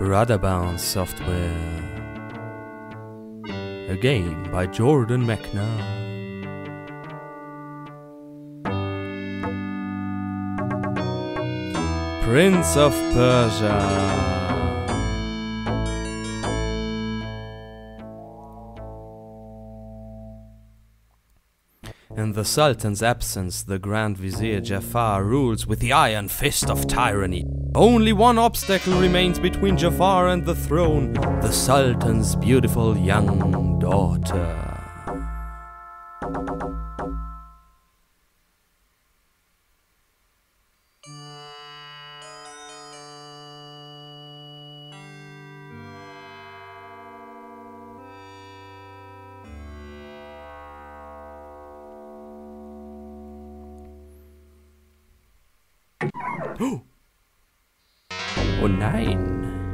Rudderbound Software. A game by Jordan Mechner. Prince of Persia. In the Sultan's absence, the Grand Vizier Jafar rules with the iron fist of tyranny. Only one obstacle remains between Jafar and the throne, the Sultan's beautiful young daughter. Oh nein.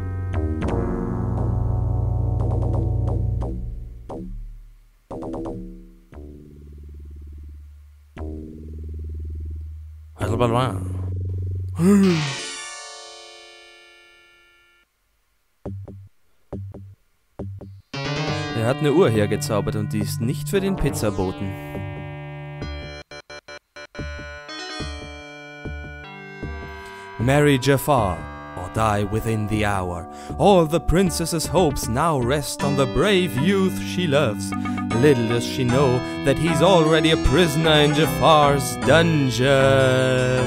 Er hat eine Uhr hergezaubert und die ist nicht für den Pizzaboten. Marry Jafar, or die within the hour. All the princess's hopes now rest on the brave youth she loves. Little does she know that he's already a prisoner in Jafar's dungeon.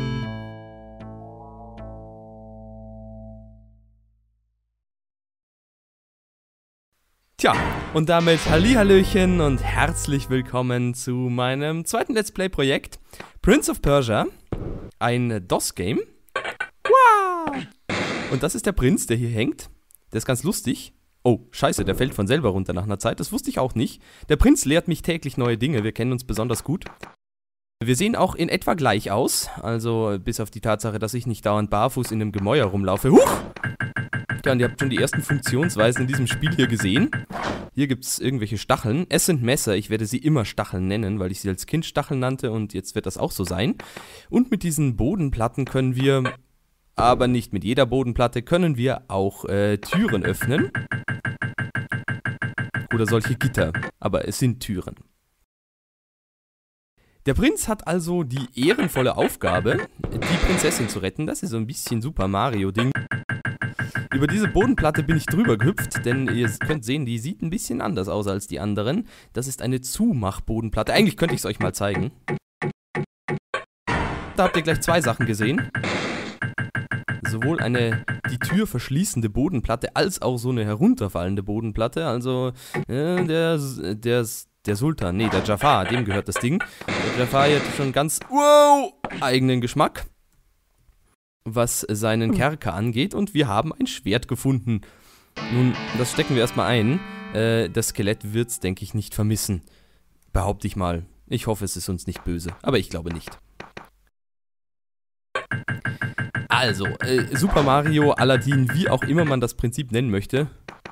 Tja, und damit Hallihallöchen und herzlich willkommen zu meinem zweiten Let's Play-Projekt Prince of Persia, ein DOS-Game. Und das ist der Prinz, der hier hängt. Der ist ganz lustig. Oh, scheiße, der fällt von selber runter nach einer Zeit. Das wusste ich auch nicht. Der Prinz lehrt mich täglich neue Dinge. Wir kennen uns besonders gut. Wir sehen auch in etwa gleich aus. Also bis auf die Tatsache, dass ich nicht dauernd barfuß in einem Gemäuer rumlaufe. Huch! Ja, und ihr habt schon die ersten Funktionsweisen in diesem Spiel hier gesehen. Hier gibt es irgendwelche Stacheln. Es sind Messer. Ich werde sie immer Stacheln nennen, weil ich sie als Kind Stacheln nannte. Und jetzt wird das auch so sein. Und mit diesen Bodenplatten können wir... Aber nicht mit jeder Bodenplatte können wir auch Türen öffnen. Oder solche Gitter. Aber es sind Türen. Der Prinz hat also die ehrenvolle Aufgabe, die Prinzessin zu retten. Das ist so ein bisschen Super Mario-Ding. Über diese Bodenplatte bin ich drüber gehüpft, denn ihr könnt sehen, die sieht ein bisschen anders aus als die anderen. Das ist eine Zumach-Bodenplatte. Eigentlich könnte ich es euch mal zeigen. Da habt ihr gleich zwei Sachen gesehen. Sowohl eine die Tür verschließende Bodenplatte als auch so eine herunterfallende Bodenplatte. Also der Sultan, nee, der Jafar, dem gehört das Ding. Der Jafar hat schon ganz eigenen Geschmack, was seinen Kerker angeht. Und wir haben ein Schwert gefunden. Nun, das stecken wir erstmal ein. Das Skelett wird es, denke ich, nicht vermissen. Behaupte ich mal. Ich hoffe, es ist uns nicht böse. Aber ich glaube nicht. Also, Super Mario, Aladdin, wie auch immer man das Prinzip nennen möchte.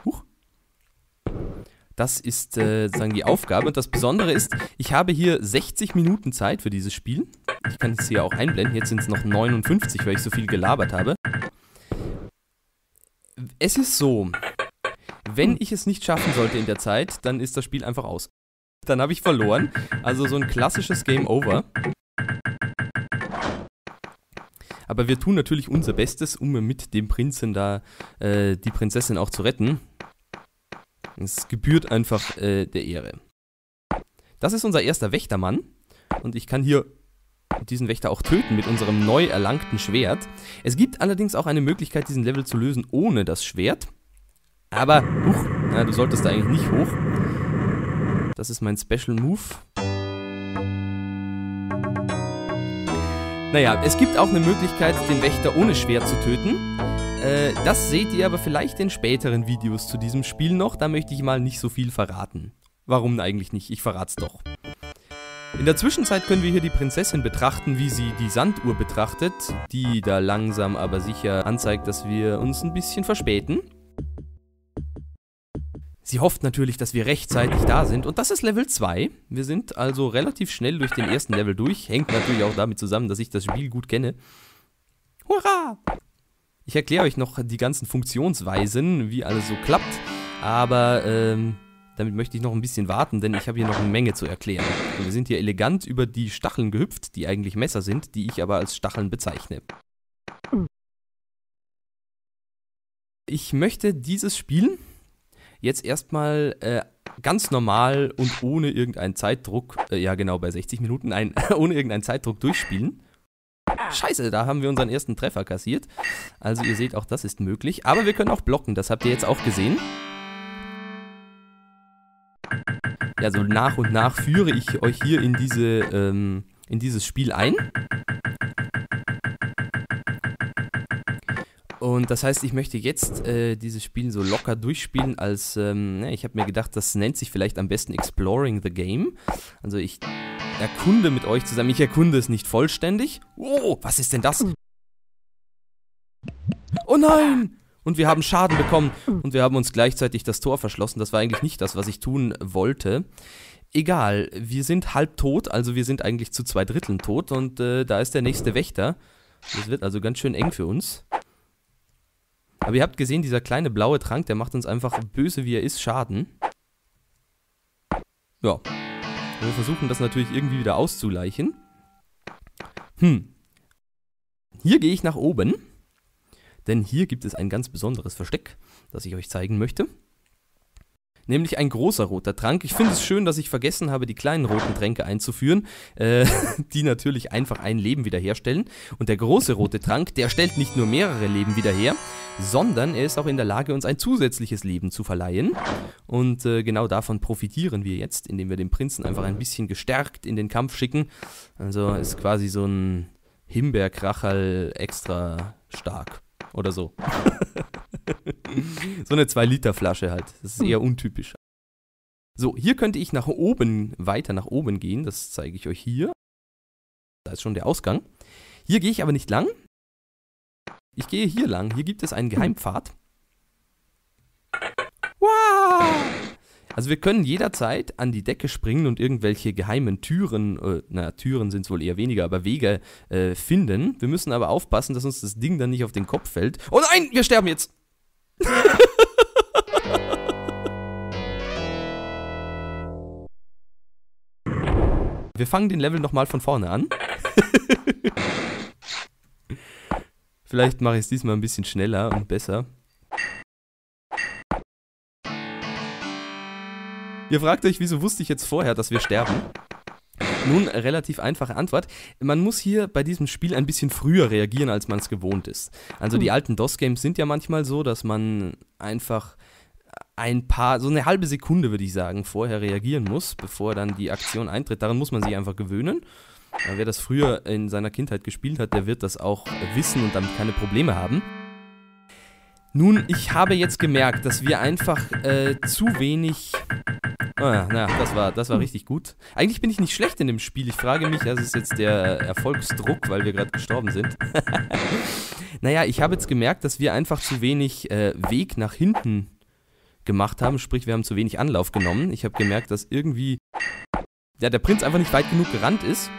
Das ist sozusagen die Aufgabe. Und das Besondere ist, ich habe hier 60 Minuten Zeit für dieses Spiel. Ich kann es hier auch einblenden. Jetzt sind es noch 59, weil ich so viel gelabert habe. Es ist so, wenn ich es nicht schaffen sollte in der Zeit, dann ist das Spiel einfach aus. Dann habe ich verloren. Also so ein klassisches Game Over. Aber wir tun natürlich unser Bestes, um mit dem Prinzen da die Prinzessin auch zu retten. Es gebührt einfach der Ehre. Das ist unser erster Wächtermann. Und ich kann hier diesen Wächter auch töten mit unserem neu erlangten Schwert. Es gibt allerdings auch eine Möglichkeit, diesen Level zu lösen ohne das Schwert. Aber, du solltest da eigentlich nicht hoch. Das ist mein Special Move. Naja, es gibt auch eine Möglichkeit, den Wächter ohne Schwert zu töten. Das seht ihr aber vielleicht in späteren Videos zu diesem Spiel noch. Da möchte ich mal nicht so viel verraten. Warum eigentlich nicht? Ich verrat's doch. In der Zwischenzeit können wir hier die Prinzessin betrachten, wie sie die Sanduhr betrachtet, die da langsam aber sicher anzeigt, dass wir uns ein bisschen verspäten. Sie hofft natürlich, dass wir rechtzeitig da sind. Und das ist Level 2. Wir sind also relativ schnell durch den ersten Level durch. Hängt natürlich auch damit zusammen, dass ich das Spiel gut kenne. Hurra! Ich erkläre euch noch die ganzen Funktionsweisen, wie alles so klappt, aber damit möchte ich noch ein bisschen warten, denn ich habe hier noch eine Menge zu erklären. Und wir sind hier elegant über die Stacheln gehüpft, die eigentlich Messer sind, die ich aber als Stacheln bezeichne. Ich möchte dieses Spiel jetzt erstmal ganz normal und ohne irgendeinen Zeitdruck, ja genau bei 60 Minuten, nein, ohne irgendeinen Zeitdruck durchspielen. Scheiße, da haben wir unseren ersten Treffer kassiert. Also ihr seht, auch das ist möglich. Aber wir können auch blocken, das habt ihr jetzt auch gesehen. Ja, so nach und nach führe ich euch hier in dieses Spiel ein. Und das heißt, ich möchte jetzt dieses Spiel so locker durchspielen als, ich habe mir gedacht, das nennt sich vielleicht am besten Exploring the Game. Also ich erkunde mit euch zusammen, ich erkunde es nicht vollständig. Oh, was ist denn das? Oh nein! Und wir haben Schaden bekommen und wir haben uns gleichzeitig das Tor verschlossen. Das war eigentlich nicht das, was ich tun wollte. Egal, wir sind halb tot, also wir sind eigentlich zu 2/3 tot und da ist der nächste Wächter. Das wird also ganz schön eng für uns. Aber ihr habt gesehen, dieser kleine blaue Trank, der macht uns einfach, böse wie er ist, Schaden. Ja. Wir versuchen das natürlich irgendwie wieder auszugleichen. Hier gehe ich nach oben. Denn hier gibt es ein ganz besonderes Versteck, das ich euch zeigen möchte. Nämlich ein großer roter Trank. Ich finde es schön, dass ich vergessen habe, die kleinen roten Tränke einzuführen, die natürlich einfach ein Leben wiederherstellen. Und der große rote Trank, der stellt nicht nur mehrere Leben wieder her, sondern er ist auch in der Lage, uns ein zusätzliches Leben zu verleihen. Und genau davon profitieren wir jetzt, indem wir den Prinzen einfach ein bisschen gestärkt in den Kampf schicken. Also ist quasi so ein Himbeerkracherl extra stark. Oder so. So eine 2-Liter-Flasche halt. Das ist eher untypisch. So, hier könnte ich nach oben, weiter nach oben gehen. Das zeige ich euch hier. Da ist schon der Ausgang. Hier gehe ich aber nicht lang. Ich gehe hier lang. Hier gibt es einen Geheimpfad. Wow! Also wir können jederzeit an die Decke springen und irgendwelche geheimen Türen, Türen sind es wohl eher weniger, aber Wege finden. Wir müssen aber aufpassen, dass uns das Ding dann nicht auf den Kopf fällt. Oh nein, wir sterben jetzt! Wir fangen den Level nochmal von vorne an. Vielleicht mache ich es diesmal ein bisschen schneller und besser. Ihr fragt euch, wieso wusste ich jetzt vorher, dass wir sterben? Nun, relativ einfache Antwort. Man muss hier bei diesem Spiel ein bisschen früher reagieren, als man es gewohnt ist. Also die alten DOS-Games sind ja manchmal so, dass man einfach so eine halbe Sekunde, würde ich sagen, vorher reagieren muss, bevor dann die Aktion eintritt. Daran muss man sich einfach gewöhnen. Wer das früher in seiner Kindheit gespielt hat, der wird das auch wissen und damit keine Probleme haben. Nun, ich habe jetzt gemerkt, dass wir einfach zu wenig... das war richtig gut. Eigentlich bin ich nicht schlecht in dem Spiel. Ich frage mich, das ist jetzt der Erfolgsdruck, weil wir gerade gestorben sind. Naja, ich habe jetzt gemerkt, dass wir einfach zu wenig Weg nach hinten gemacht haben. Sprich, wir haben zu wenig Anlauf genommen. Ich habe gemerkt, dass irgendwie der Prinz einfach nicht weit genug gerannt ist.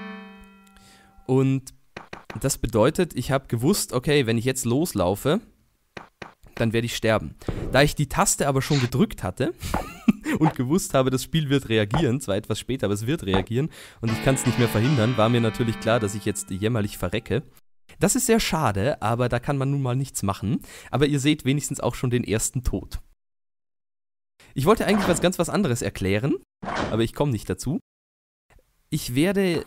Und das bedeutet, ich habe gewusst, okay, wenn ich jetzt loslaufe, dann werde ich sterben. Da ich die Taste aber schon gedrückt hatte und gewusst habe, das Spiel wird reagieren, zwar etwas später, aber es wird reagieren und ich kann es nicht mehr verhindern, war mir natürlich klar, dass ich jetzt jämmerlich verrecke. Das ist sehr schade, aber da kann man nun mal nichts machen. Aber ihr seht wenigstens auch schon den ersten Tod. Ich wollte eigentlich was anderes erklären, aber ich komme nicht dazu. Ich werde...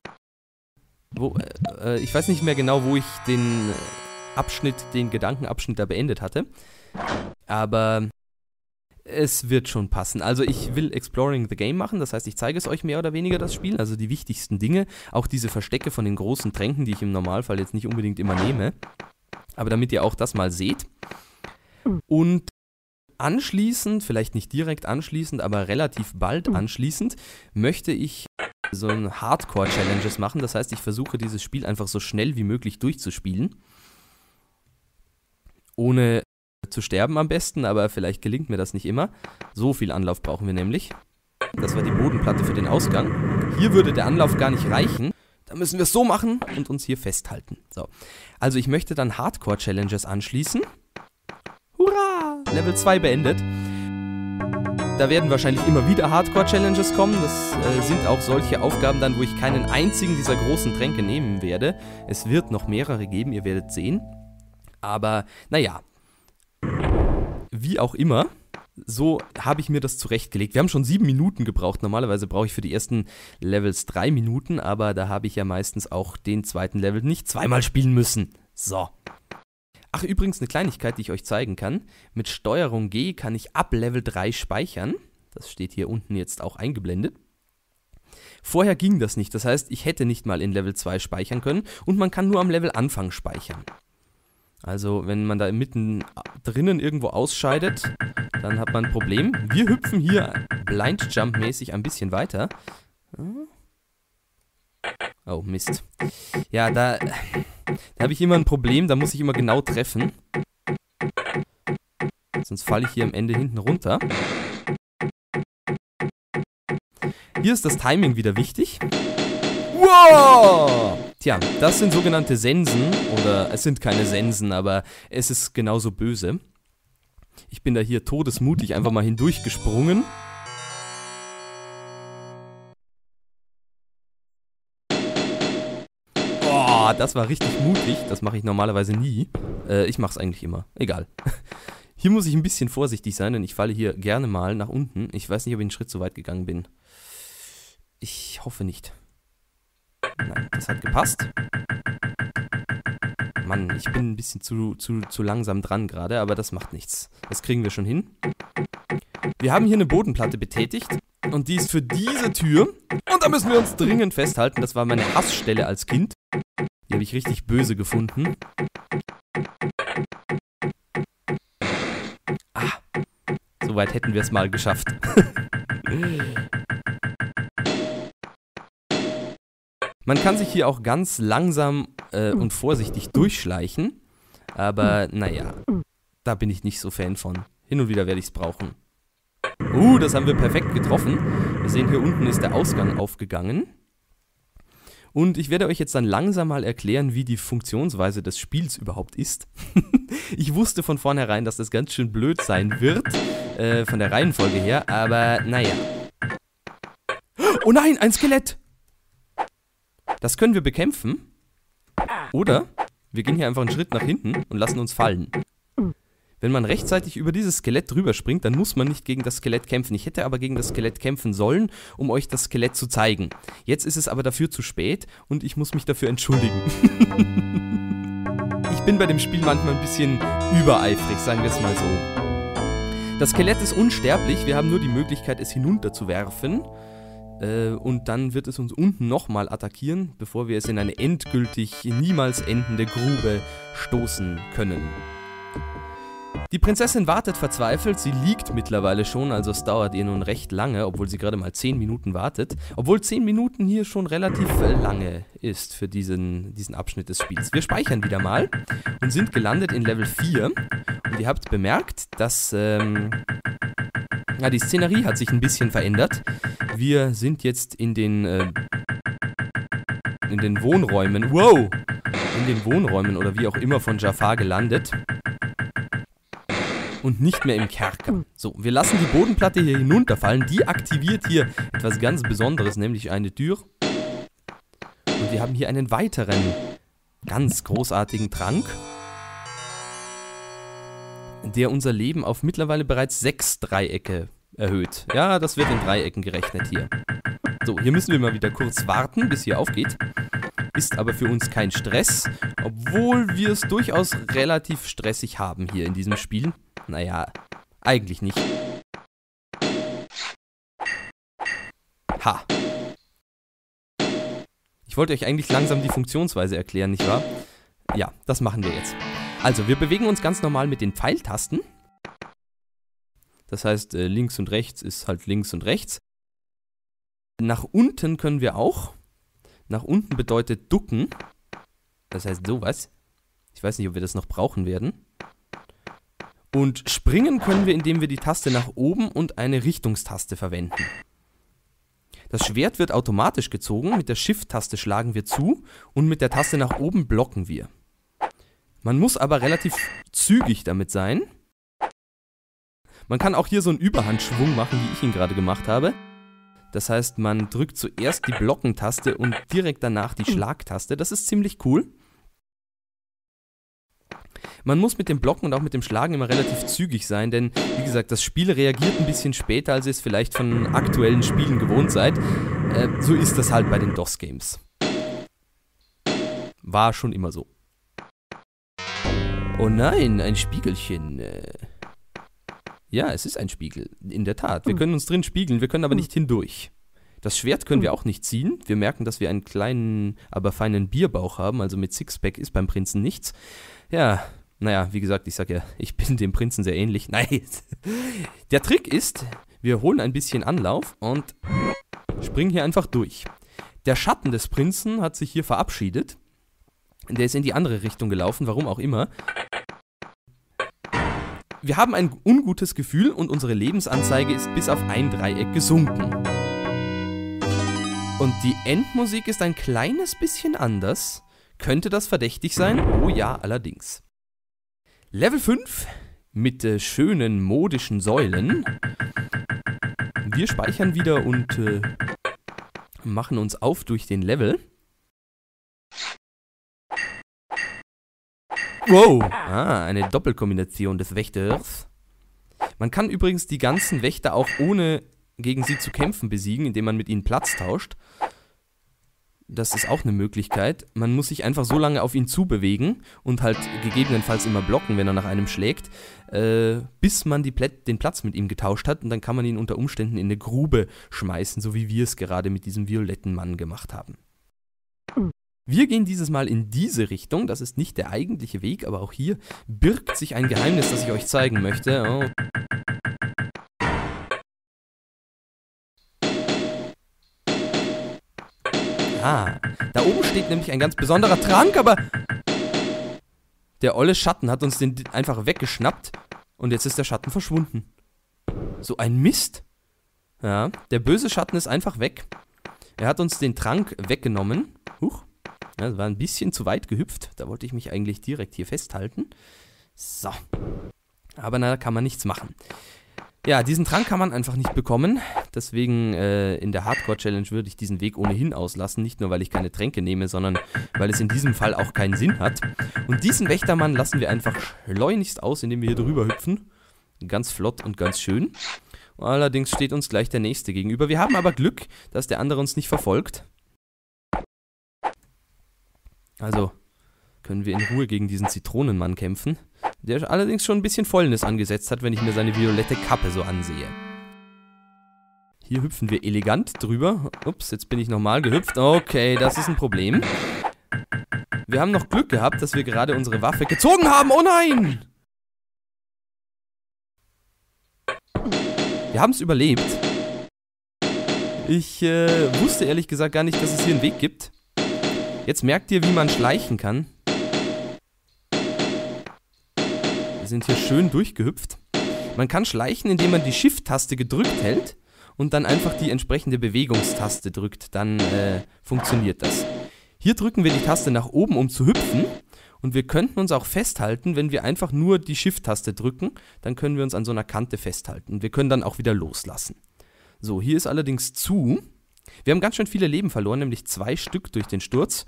ich weiß nicht mehr genau, wo ich den Gedankenabschnitt da beendet hatte. Aber es wird schon passen. Also ich will Exploring the Game machen, das heißt, ich zeige es euch mehr oder weniger, das Spiel, also die wichtigsten Dinge, auch diese Verstecke von den großen Tränken, die ich im Normalfall jetzt nicht unbedingt immer nehme, aber damit ihr auch das mal seht. Und anschließend, vielleicht nicht direkt anschließend, aber relativ bald anschließend, möchte ich so ein Hardcore-Challenges machen, das heißt, ich versuche dieses Spiel einfach so schnell wie möglich durchzuspielen. Ohne zu sterben am besten, aber vielleicht gelingt mir das nicht immer. So viel Anlauf brauchen wir nämlich. Das war die Bodenplatte für den Ausgang. Hier würde der Anlauf gar nicht reichen, dann müssen wir es so machen und uns hier festhalten. So. Also ich möchte dann Hardcore-Challenges anschließen. Hurra! Level 2 beendet. Da werden wahrscheinlich immer wieder Hardcore-Challenges kommen. Das sind auch solche Aufgaben dann, wo ich keinen einzigen dieser großen Tränke nehmen werde. Es wird noch mehrere geben, ihr werdet sehen. Aber, naja. Wie auch immer, so habe ich mir das zurechtgelegt. Wir haben schon 7 Minuten gebraucht. Normalerweise brauche ich für die ersten Levels 3 Minuten, aber da habe ich ja meistens auch den zweiten Level nicht zweimal spielen müssen. So. Ach, übrigens eine Kleinigkeit, die ich euch zeigen kann. Mit Steuerung G kann ich ab Level 3 speichern. Das steht hier unten jetzt auch eingeblendet. Vorher ging das nicht. Das heißt, ich hätte nicht mal in Level 2 speichern können und man kann nur am Level Anfang speichern. Also, wenn man da mitten drinnen irgendwo ausscheidet, dann hat man ein Problem. Wir hüpfen hier Blind Jump mäßig ein bisschen weiter. Oh, Mist. Ja, da habe ich immer ein Problem, da muss ich immer genau treffen. Sonst falle ich hier am Ende hinten runter. Hier ist das Timing wieder wichtig. Wow! Tja, das sind sogenannte Sensen, oder es sind keine Sensen, aber es ist genauso böse. Ich bin da hier todesmutig einfach mal hindurchgesprungen. Boah, das war richtig mutig, das mache ich normalerweise nie. Ich mache es eigentlich immer, egal. Hier muss ich ein bisschen vorsichtig sein, denn ich falle hier gerne mal nach unten. Ich weiß nicht, ob ich einen Schritt zu weit gegangen bin. Ich hoffe nicht. Nein, das hat gepasst. Mann, ich bin ein bisschen zu langsam dran gerade, aber das macht nichts. Das kriegen wir schon hin. Wir haben hier eine Bodenplatte betätigt und die ist für diese Tür. Und da müssen wir uns dringend festhalten. Das war meine Hassstelle als Kind. Die habe ich richtig böse gefunden. Ah, soweit hätten wir es mal geschafft. Man kann sich hier auch ganz langsam und vorsichtig durchschleichen, aber naja, da bin ich nicht so Fan von. Hin und wieder werde ich es brauchen. Das haben wir perfekt getroffen. Wir sehen, hier unten ist der Ausgang aufgegangen. Und ich werde euch jetzt dann langsam mal erklären, wie die Funktionsweise des Spiels überhaupt ist. Ich wusste von vornherein, dass das ganz schön blöd sein wird, von der Reihenfolge her, aber naja. Oh nein, ein Skelett! Das können wir bekämpfen. Oder wir gehen hier einfach einen Schritt nach hinten und lassen uns fallen. Wenn man rechtzeitig über dieses Skelett drüber springt, dann muss man nicht gegen das Skelett kämpfen. Ich hätte aber gegen das Skelett kämpfen sollen, um euch das Skelett zu zeigen. Jetzt ist es aber dafür zu spät und ich muss mich dafür entschuldigen. Ich bin bei dem Spiel manchmal ein bisschen übereifrig, sagen wir es mal so. Das Skelett ist unsterblich, wir haben nur die Möglichkeit, es hinunterzuwerfen. Und dann wird es uns unten nochmal attackieren, bevor wir es in eine endgültig niemals endende Grube stoßen können. Die Prinzessin wartet verzweifelt, sie liegt mittlerweile schon, also es dauert ihr nun recht lange, obwohl sie gerade mal 10 Minuten wartet. Obwohl 10 Minuten hier schon relativ lange ist für diesen Abschnitt des Spiels. Wir speichern wieder mal und sind gelandet in Level 4. Und ihr habt bemerkt, dass die Szenerie hat sich ein bisschen verändert. Wir sind jetzt in den Wohnräumen, in den Wohnräumen oder wie auch immer von Jafar gelandet. Und nicht mehr im Kerker. So, wir lassen die Bodenplatte hier hinunterfallen. Die aktiviert hier etwas ganz Besonderes, nämlich eine Tür. Und wir haben hier einen weiteren, ganz großartigen Trank, der unser Leben auf mittlerweile bereits 6 Dreiecke erhöht. Ja, das wird in Dreiecken gerechnet hier. So, hier müssen wir mal wieder kurz warten, bis hier aufgeht. Ist aber für uns kein Stress, obwohl wir es durchaus relativ stressig haben hier in diesem Spiel. Naja, eigentlich nicht. Ha. Ich wollte euch eigentlich langsam die Funktionsweise erklären, nicht wahr? Ja, das machen wir jetzt. Also, wir bewegen uns ganz normal mit den Pfeiltasten. Das heißt, links und rechts ist halt links und rechts. Nach unten können wir auch. Nach unten bedeutet ducken. Das heißt sowas. Ich weiß nicht, ob wir das noch brauchen werden. Und springen können wir, indem wir die Taste nach oben und eine Richtungstaste verwenden. Das Schwert wird automatisch gezogen, mit der Shift-Taste schlagen wir zu und mit der Taste nach oben blocken wir. Man muss aber relativ zügig damit sein. Man kann auch hier so einen Überhandschwung machen, wie ich ihn gerade gemacht habe. Das heißt, man drückt zuerst die Blockentaste und direkt danach die Schlagtaste. Das ist ziemlich cool. Man muss mit dem Blocken und auch mit dem Schlagen immer relativ zügig sein, denn wie gesagt, das Spiel reagiert ein bisschen später, als ihr es vielleicht von aktuellen Spielen gewohnt seid. So ist das halt bei den DOS-Games. War schon immer so. Oh nein, ein Spiegelchen. Ja, es ist ein Spiegel, in der Tat. Wir können uns drin spiegeln, wir können aber nicht hindurch. Das Schwert können wir auch nicht ziehen. Wir merken, dass wir einen kleinen, aber feinen Bierbauch haben, also mit Sixpack ist beim Prinzen nichts. Ja, naja, wie gesagt, ich sag ja, ich bin dem Prinzen sehr ähnlich. Nein, der Trick ist, wir holen ein bisschen Anlauf und springen hier einfach durch. Der Schatten des Prinzen hat sich hier verabschiedet. Der ist in die andere Richtung gelaufen, warum auch immer. Wir haben ein ungutes Gefühl und unsere Lebensanzeige ist bis auf ein Dreieck gesunken. Und die Endmusik ist ein kleines bisschen anders. Könnte das verdächtig sein? Oh ja, allerdings. Level 5 mit schönen modischen Säulen. Wir speichern wieder und machen uns auf durch den Level. Wow! Ah, eine Doppelkombination des Wächters. Man kann übrigens die ganzen Wächter auch ohne gegen sie zu kämpfen besiegen, indem man mit ihnen Platz tauscht. Das ist auch eine Möglichkeit. Man muss sich einfach so lange auf ihn zubewegen und halt gegebenenfalls immer blocken, wenn er nach einem schlägt, bis man den Platz mit ihm getauscht hat und dann kann man ihn unter Umständen in eine Grube schmeißen, so wie wir es gerade mit diesem violetten Mann gemacht haben. Wir gehen dieses Mal in diese Richtung, das ist nicht der eigentliche Weg, aber auch hier birgt sich ein Geheimnis, das ich euch zeigen möchte. Oh. Ah, da oben steht nämlich ein ganz besonderer Trank, aber der olle Schatten hat uns den einfach weggeschnappt und jetzt ist der Schatten verschwunden. So ein Mist. Ja, der böse Schatten ist einfach weg. Er hat uns den Trank weggenommen. Huch. Ja, das war ein bisschen zu weit gehüpft. Da wollte ich mich eigentlich direkt hier festhalten. So. Aber da kann man nichts machen. Ja, diesen Trank kann man einfach nicht bekommen. Deswegen in der Hardcore-Challenge würde ich diesen Weg ohnehin auslassen. Nicht nur, weil ich keine Tränke nehme, sondern weil es in diesem Fall auch keinen Sinn hat. Und diesen Wächtermann lassen wir einfach schleunigst aus, indem wir hier drüber hüpfen. Ganz flott und ganz schön. Allerdings steht uns gleich der nächste gegenüber. Wir haben aber Glück, dass der andere uns nicht verfolgt. Also können wir in Ruhe gegen diesen Zitronenmann kämpfen, der allerdings schon ein bisschen Fäulnis angesetzt hat, wenn ich mir seine violette Kappe so ansehe. Hier hüpfen wir elegant drüber. Ups, jetzt bin ich nochmal gehüpft. Okay, das ist ein Problem. Wir haben noch Glück gehabt, dass wir gerade unsere Waffe gezogen haben. Oh nein! Wir haben es überlebt. Ich wusste ehrlich gesagt gar nicht, dass es hier einen Weg gibt. Jetzt merkt ihr, wie man schleichen kann. Wir sind hier schön durchgehüpft. Man kann schleichen, indem man die Shift-Taste gedrückt hält und dann einfach die entsprechende Bewegungstaste drückt. Dann funktioniert das. Hier drücken wir die Taste nach oben, um zu hüpfen. Und wir könnten uns auch festhalten, wenn wir einfach nur die Shift-Taste drücken. Dann können wir uns an so einer Kante festhalten. Wir können dann auch wieder loslassen. So, hier ist allerdings zu. Wir haben ganz schön viele Leben verloren, nämlich 2 Stück durch den Sturz.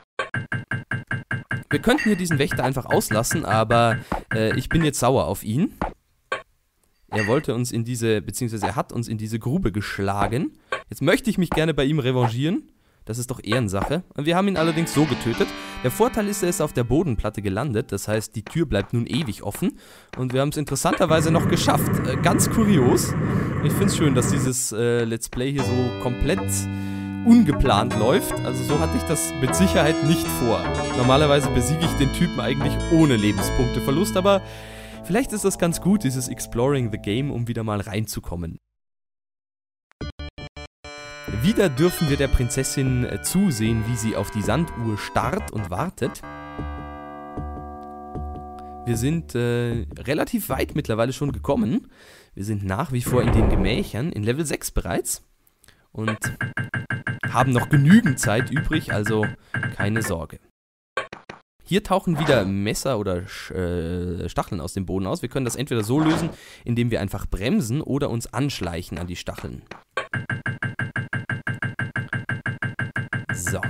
Wir könnten hier diesen Wächter einfach auslassen, aber ich bin jetzt sauer auf ihn. Er wollte uns in diese, beziehungsweise er hat uns in diese Grube geschlagen. Jetzt möchte ich mich gerne bei ihm revanchieren. Das ist doch Ehrensache. Wir haben ihn allerdings so getötet. Der Vorteil ist, er ist auf der Bodenplatte gelandet. Das heißt, die Tür bleibt nun ewig offen. Und wir haben es interessanterweise noch geschafft. Ganz kurios. Ich finde es schön, dass dieses Let's Play hier so komplett ungeplant läuft. Also so hatte ich das mit Sicherheit nicht vor. Normalerweise besiege ich den Typen eigentlich ohne Lebenspunkteverlust. Aber vielleicht ist das ganz gut, dieses Exploring the Game, um wieder mal reinzukommen. Wieder dürfen wir der Prinzessin zusehen, wie sie auf die Sanduhr starrt und wartet. Wir sind relativ weit mittlerweile schon gekommen. Wir sind nach wie vor in den Gemächern, in Level 6 bereits. und haben noch genügend Zeit übrig, also keine Sorge. Hier tauchen wieder Messer oder Stacheln aus dem Boden aus. Wir können das entweder so lösen, indem wir einfach bremsen oder uns anschleichen an die Stacheln. So.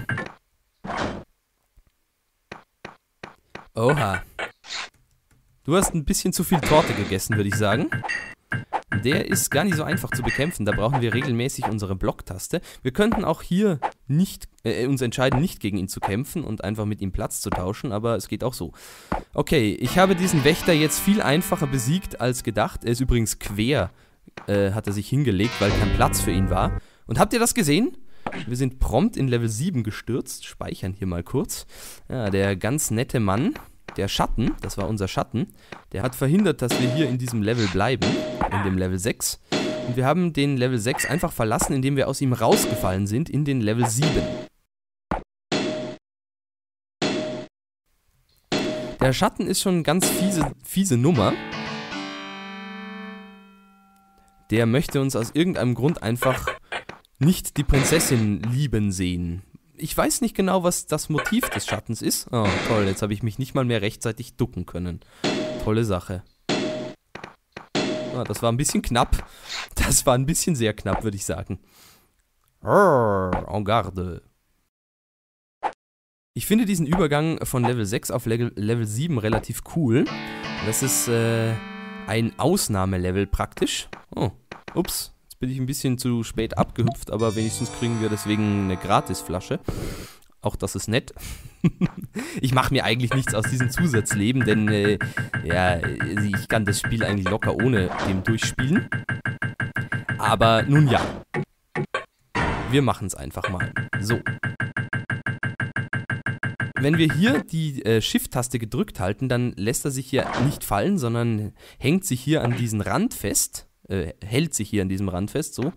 Oha. Du hast ein bisschen zu viel Torte gegessen, würde ich sagen. Der ist gar nicht so einfach zu bekämpfen, da brauchen wir regelmäßig unsere Blocktaste. Wir könnten auch hier nicht uns entscheiden, nicht gegen ihn zu kämpfen und einfach mit ihm Platz zu tauschen, aber es geht auch so. Okay, ich habe diesen Wächter jetzt viel einfacher besiegt als gedacht. Er ist übrigens quer, hat er sich hingelegt, weil kein Platz für ihn war. Und habt ihr das gesehen? Wir sind prompt in Level 7 gestürzt, speichern hier mal kurz. Ja, der ganz nette Mann, der Schatten, das war unser Schatten, der hat verhindert, dass wir hier in diesem Level bleiben, in dem Level 6. Und wir haben den Level 6 einfach verlassen, indem wir aus ihm rausgefallen sind in den Level 7. Der Schatten ist schon eine ganz fiese Nummer. Der möchte uns aus irgendeinem Grund einfach nicht die Prinzessin lieben sehen. Ich weiß nicht genau, was das Motiv des Schattens ist. Oh, toll, jetzt habe ich mich nicht mal mehr rechtzeitig ducken können. Tolle Sache. Ah, das war ein bisschen knapp. Das war ein bisschen sehr knapp, würde ich sagen. En garde. Ich finde diesen Übergang von Level 6 auf Level 7 relativ cool. Das ist ein Ausnahmelevel praktisch. Oh, ups. Bin ich ein bisschen zu spät abgehüpft, aber wenigstens kriegen wir deswegen eine Gratisflasche. Auch das ist nett. Ich mache mir eigentlich nichts aus diesem Zusatzleben, denn ja, ich kann das Spiel eigentlich locker ohne dem durchspielen. Aber nun ja, wir machen es einfach mal. So. Wenn wir hier die Shift-Taste gedrückt halten, dann lässt er sich hier nicht fallen, sondern hängt sich hier an diesen Rand fest. Hält sich hier an diesem Rand fest, so.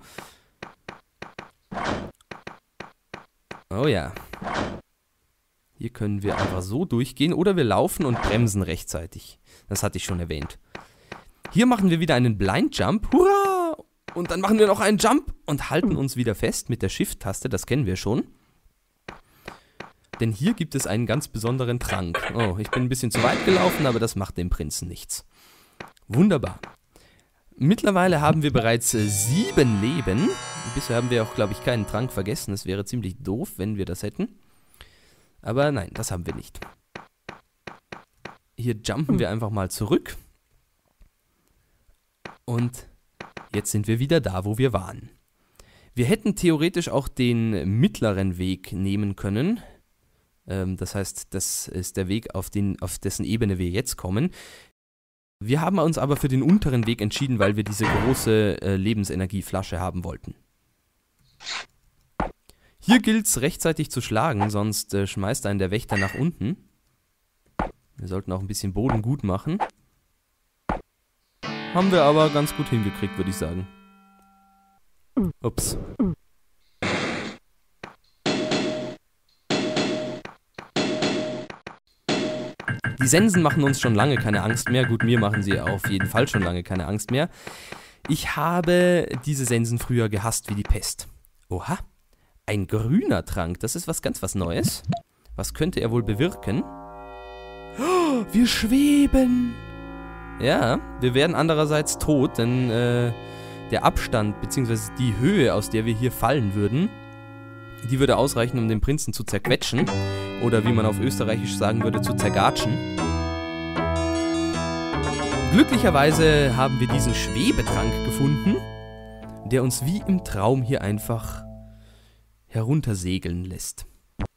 Oh ja. Hier können wir einfach so durchgehen oder wir laufen und bremsen rechtzeitig. Das hatte ich schon erwähnt. Hier machen wir wieder einen Blind Jump. Hurra! Und dann machen wir noch einen Jump und halten uns wieder fest mit der Shift-Taste, das kennen wir schon. Denn hier gibt es einen ganz besonderen Trank. Oh, ich bin ein bisschen zu weit gelaufen, aber das macht dem Prinzen nichts. Wunderbar. Mittlerweile haben wir bereits 7 Leben. Bisher haben wir auch, glaube ich, keinen Trank vergessen. Es wäre ziemlich doof, wenn wir das hätten. Aber nein, das haben wir nicht. Hier jumpen wir einfach mal zurück. Und jetzt sind wir wieder da, wo wir waren. Wir hätten theoretisch auch den mittleren Weg nehmen können. Das heißt, das ist der Weg, auf dessen Ebene wir jetzt kommen. Wir haben uns aber für den unteren Weg entschieden, weil wir diese große Lebensenergieflasche haben wollten. Hier gilt es rechtzeitig zu schlagen, sonst schmeißt einen der Wächter nach unten. Wir sollten auch ein bisschen Boden gut machen. Haben wir aber ganz gut hingekriegt, würde ich sagen. Ups. Die Sensen machen uns schon lange keine Angst mehr. Gut, mir machen sie auf jeden Fall schon lange keine Angst mehr. Ich habe diese Sensen früher gehasst wie die Pest. Oha, ein grüner Trank, das ist was Neues. Was könnte er wohl bewirken? Oh, wir schweben! Ja, wir werden andererseits tot, denn der Abstand bzw. die Höhe, aus der wir hier fallen würden, die würde ausreichen, um den Prinzen zu zerquetschen. Oder wie man auf Österreichisch sagen würde, zu zergatschen. Glücklicherweise haben wir diesen Schwebetrank gefunden, der uns wie im Traum hier einfach heruntersegeln lässt.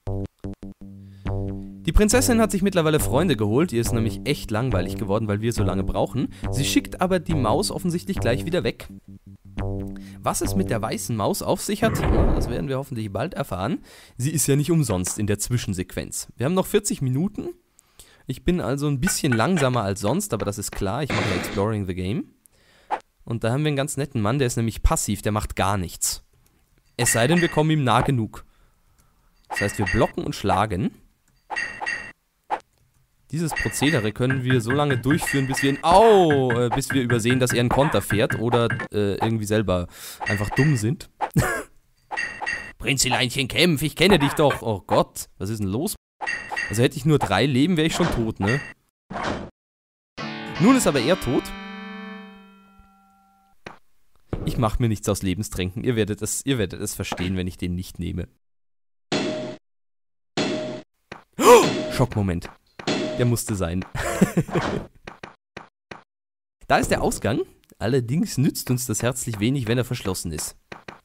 Die Prinzessin hat sich mittlerweile Freunde geholt, ihr ist nämlich echt langweilig geworden, weil wir so lange brauchen. Sie schickt aber die Maus offensichtlich gleich wieder weg. Was es mit der weißen Maus auf sich hat, das werden wir hoffentlich bald erfahren. Sie ist ja nicht umsonst in der Zwischensequenz. Wir haben noch 40 Minuten. Ich bin also ein bisschen langsamer als sonst, aber das ist klar, ich mache Exploring the Game. Und da haben wir einen ganz netten Mann, der ist nämlich passiv, der macht gar nichts. Es sei denn, wir kommen ihm nah genug. Das heißt, wir blocken und schlagen. Dieses Prozedere können wir so lange durchführen, bis wir übersehen, dass er einen Konter fährt oder irgendwie selber einfach dumm sind. Prinzeleinchen, kämpf, ich kenne dich doch. Oh Gott, was ist denn los? Also hätte ich nur 3 Leben, wäre ich schon tot, ne? Nun ist aber er tot. Ich mache mir nichts aus Lebenstränken. Ihr werdet es verstehen, wenn ich den nicht nehme. Oh, Schockmoment. Der musste sein. Da ist der Ausgang. Allerdings nützt uns das herzlich wenig, wenn er verschlossen ist.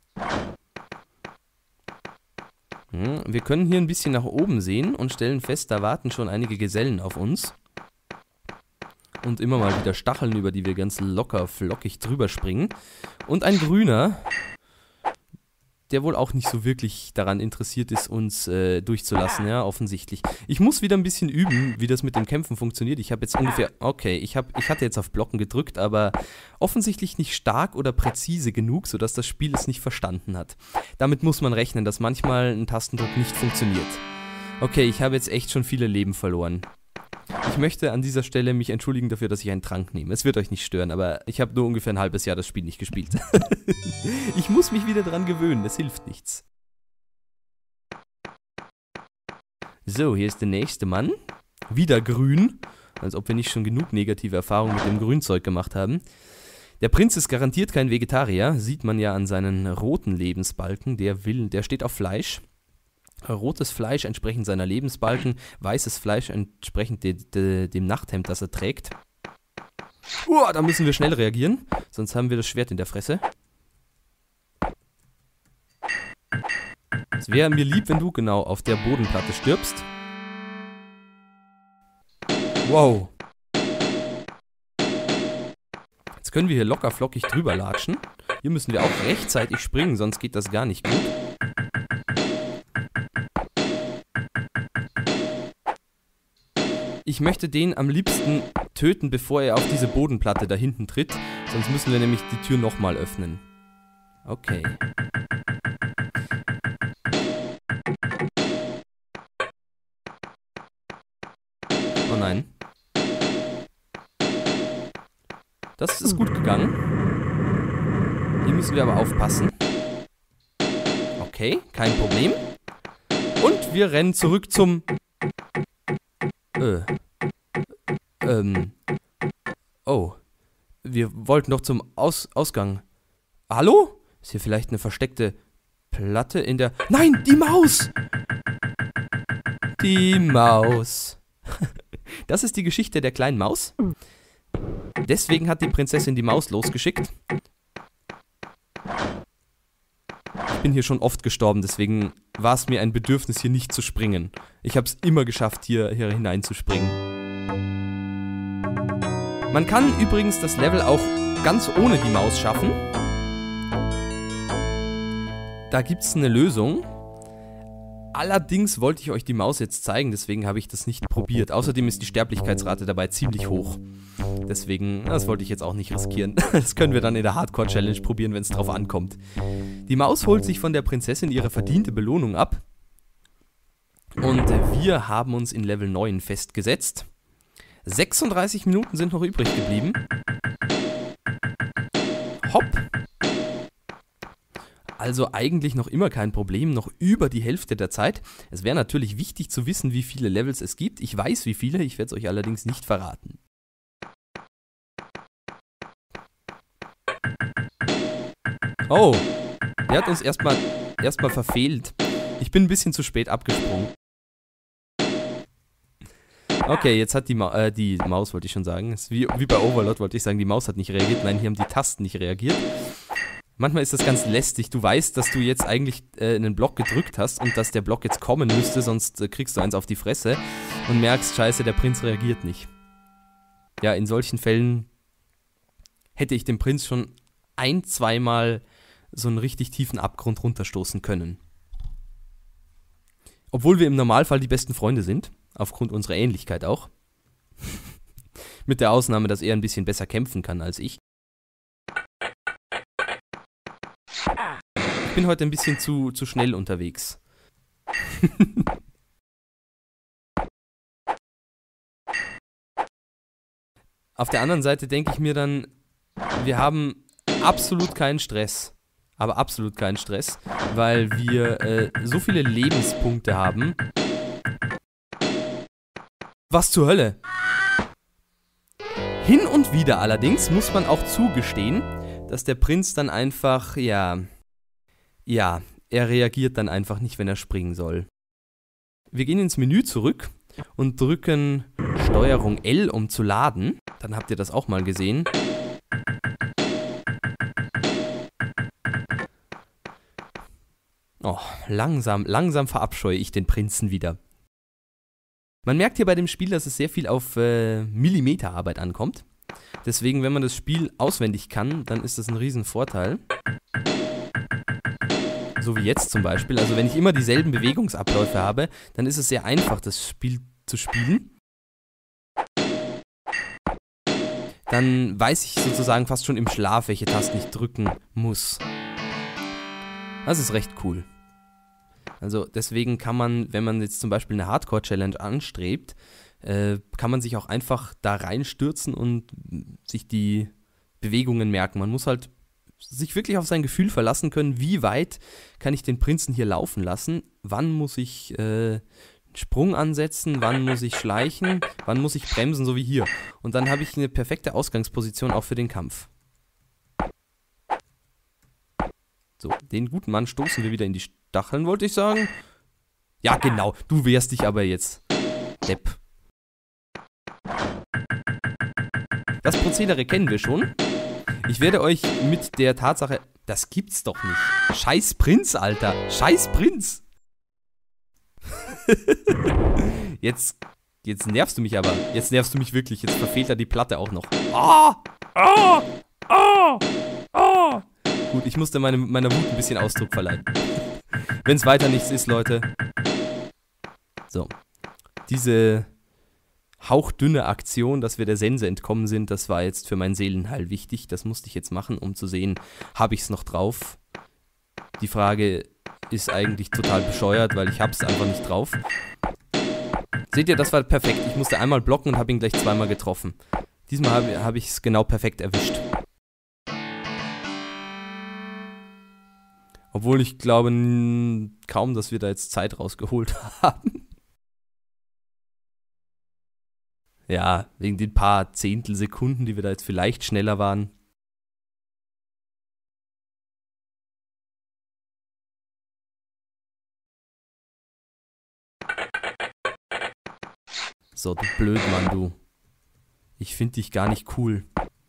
Wir können hier ein bisschen nach oben sehen und stellen fest, da warten schon einige Gesellen auf uns. Und immer mal wieder Stacheln, über die wir ganz locker, flockig drüber springen. Und ein Grüner, der wohl auch nicht so wirklich daran interessiert ist, uns durchzulassen, ja, offensichtlich. Ich muss wieder ein bisschen üben, wie das mit dem Kämpfen funktioniert. Ich habe jetzt ungefähr, okay, ich hatte jetzt auf Blocken gedrückt, aber offensichtlich nicht stark oder präzise genug, sodass das Spiel es nicht verstanden hat. Damit muss man rechnen, dass manchmal ein Tastendruck nicht funktioniert. Okay, ich habe jetzt echt schon viele Leben verloren. Ich möchte an dieser Stelle mich entschuldigen dafür, dass ich einen Trank nehme. Es wird euch nicht stören, aber ich habe nur ungefähr ein halbes Jahr das Spiel nicht gespielt. Ich muss mich wieder dran gewöhnen, es hilft nichts. So, hier ist der nächste Mann. Wieder grün, als ob wir nicht schon genug negative Erfahrungen mit dem Grünzeug gemacht haben. Der Prinz ist garantiert kein Vegetarier, sieht man ja an seinen roten Lebensbalken. Der steht auf Fleisch. Rotes Fleisch entsprechend seiner Lebensbalken, weißes Fleisch entsprechend dem Nachthemd, das er trägt. Da müssen wir schnell reagieren, sonst haben wir das Schwert in der Fresse. Es wäre mir lieb, wenn du genau auf der Bodenplatte stirbst. Wow. Jetzt können wir hier locker flockig drüber latschen. Hier müssen wir auch rechtzeitig springen, sonst geht das gar nicht gut. Ich möchte den am liebsten töten, bevor er auf diese Bodenplatte da hinten tritt. Sonst müssen wir nämlich die Tür nochmal öffnen. Okay. Oh nein. Das ist gut gegangen. Hier müssen wir aber aufpassen. Okay, kein Problem. Und wir rennen zurück zum... Oh. Wir wollten doch zum Ausgang. Hallo? Ist hier vielleicht eine versteckte Platte in der... Nein, die Maus! Die Maus. Das ist die Geschichte der kleinen Maus. Deswegen hat die Prinzessin die Maus losgeschickt. Ich bin hier schon oft gestorben, deswegen war es mir ein Bedürfnis, hier nicht zu springen. Ich habe es immer geschafft, hier hineinzuspringen. Man kann übrigens das Level auch ganz ohne die Maus schaffen. Da gibt es eine Lösung. Allerdings wollte ich euch die Maus jetzt zeigen, deswegen habe ich das nicht probiert. Außerdem ist die Sterblichkeitsrate dabei ziemlich hoch. Deswegen, das wollte ich jetzt auch nicht riskieren. Das können wir dann in der Hardcore-Challenge probieren, wenn es drauf ankommt. Die Maus holt sich von der Prinzessin ihre verdiente Belohnung ab. Und wir haben uns in Level 9 festgesetzt. 36 Minuten sind noch übrig geblieben. Hopp. Also eigentlich noch immer kein Problem, noch über die Hälfte der Zeit. Es wäre natürlich wichtig zu wissen, wie viele Levels es gibt. Ich weiß wie viele, ich werde es euch allerdings nicht verraten. Oh, der hat uns erstmal verfehlt. Ich bin ein bisschen zu spät abgesprungen. Okay, jetzt hat die Maus, wollte ich schon sagen. Ist wie bei Overlord wollte ich sagen, die Maus hat nicht reagiert. Nein, hier haben die Tasten nicht reagiert. Manchmal ist das ganz lästig. Du weißt, dass du jetzt eigentlich einen Block gedrückt hast und dass der Block jetzt kommen müsste, sonst kriegst du eins auf die Fresse und merkst, scheiße, der Prinz reagiert nicht. Ja, in solchen Fällen hätte ich dem Prinz schon zweimal so einen richtig tiefen Abgrund runterstoßen können. Obwohl wir im Normalfall die besten Freunde sind, aufgrund unserer Ähnlichkeit auch. Mit der Ausnahme, dass er ein bisschen besser kämpfen kann als ich. Ich bin heute ein bisschen zu schnell unterwegs. Auf der anderen Seite denke ich mir dann, wir haben absolut keinen Stress. aber absolut keinen Stress, weil wir so viele Lebenspunkte haben. Was zur Hölle? Hin und wieder allerdings muss man auch zugestehen, dass der Prinz dann einfach, ja, er reagiert dann einfach nicht, wenn er springen soll. Wir gehen ins Menü zurück und drücken Steuerung L, um zu laden. Dann habt ihr das auch mal gesehen. Oh, langsam verabscheue ich den Prinzen wieder. Man merkt hier bei dem Spiel, dass es sehr viel auf Millimeterarbeit ankommt. Deswegen, wenn man das Spiel auswendig kann, dann ist das ein Riesenvorteil. So wie jetzt zum Beispiel. Also wenn ich immer dieselben Bewegungsabläufe habe, dann ist es sehr einfach, das Spiel zu spielen. Dann weiß ich sozusagen fast schon im Schlaf, welche Tasten ich drücken muss. Das ist recht cool. Also deswegen kann man, wenn man jetzt zum Beispiel eine Hardcore-Challenge anstrebt, kann man sich auch einfach da reinstürzen und sich die Bewegungen merken. Man muss halt sich wirklich auf sein Gefühl verlassen können, wie weit kann ich den Prinzen hier laufen lassen, wann muss ich einen Sprung ansetzen, wann muss ich schleichen, wann muss ich bremsen, so wie hier. Und dann habe ich eine perfekte Ausgangsposition auch für den Kampf. So, den guten Mann stoßen wir wieder in die Stacheln, wollte ich sagen. Ja, genau, du wehrst dich aber jetzt, Depp. Das Prozedere kennen wir schon. Ich werde euch mit der Tatsache... Das gibt's doch nicht. Scheiß Prinz, Alter. Scheiß Prinz. Jetzt nervst du mich aber. Jetzt nervst du mich wirklich. Jetzt verfehlt er die Platte auch noch. Gut, ich musste meiner Wut ein bisschen Ausdruck verleihen. Wenn es weiter nichts ist, Leute. So. Diese hauchdünne Aktion, dass wir der Sense entkommen sind, das war jetzt für mein Seelenheil wichtig. Das musste ich jetzt machen, um zu sehen, habe ich es noch drauf. Die Frage ist eigentlich total bescheuert, weil ich habe es einfach nicht drauf. Seht ihr, das war perfekt. Ich musste einmal blocken und habe ihn gleich zweimal getroffen. Diesmal habe ich es genau perfekt erwischt. Obwohl ich glaube kaum, dass wir da jetzt Zeit rausgeholt haben. Ja, wegen den paar Zehntelsekunden, die wir da jetzt vielleicht schneller waren. So, du Blödmann, du. Ich finde dich gar nicht cool.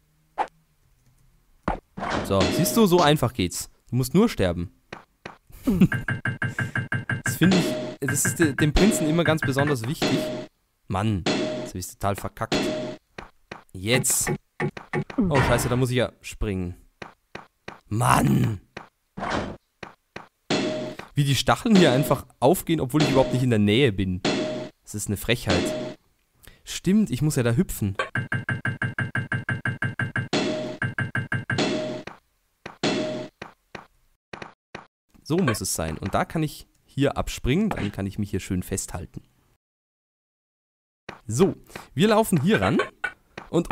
So, siehst du, so einfach geht's. Du musst nur sterben. Das finde ich, das ist dem Prinzen immer ganz besonders wichtig. Mann, jetzt habe ich total verkackt. Jetzt. Oh, scheiße, da muss ich ja springen. Mann. Wie die Stacheln hier einfach aufgehen, obwohl ich überhaupt nicht in der Nähe bin. Das ist eine Frechheit. Stimmt, ich muss ja da hüpfen. So muss es sein. Und da kann ich hier abspringen, dann kann ich mich hier schön festhalten. So, wir laufen hier ran. Und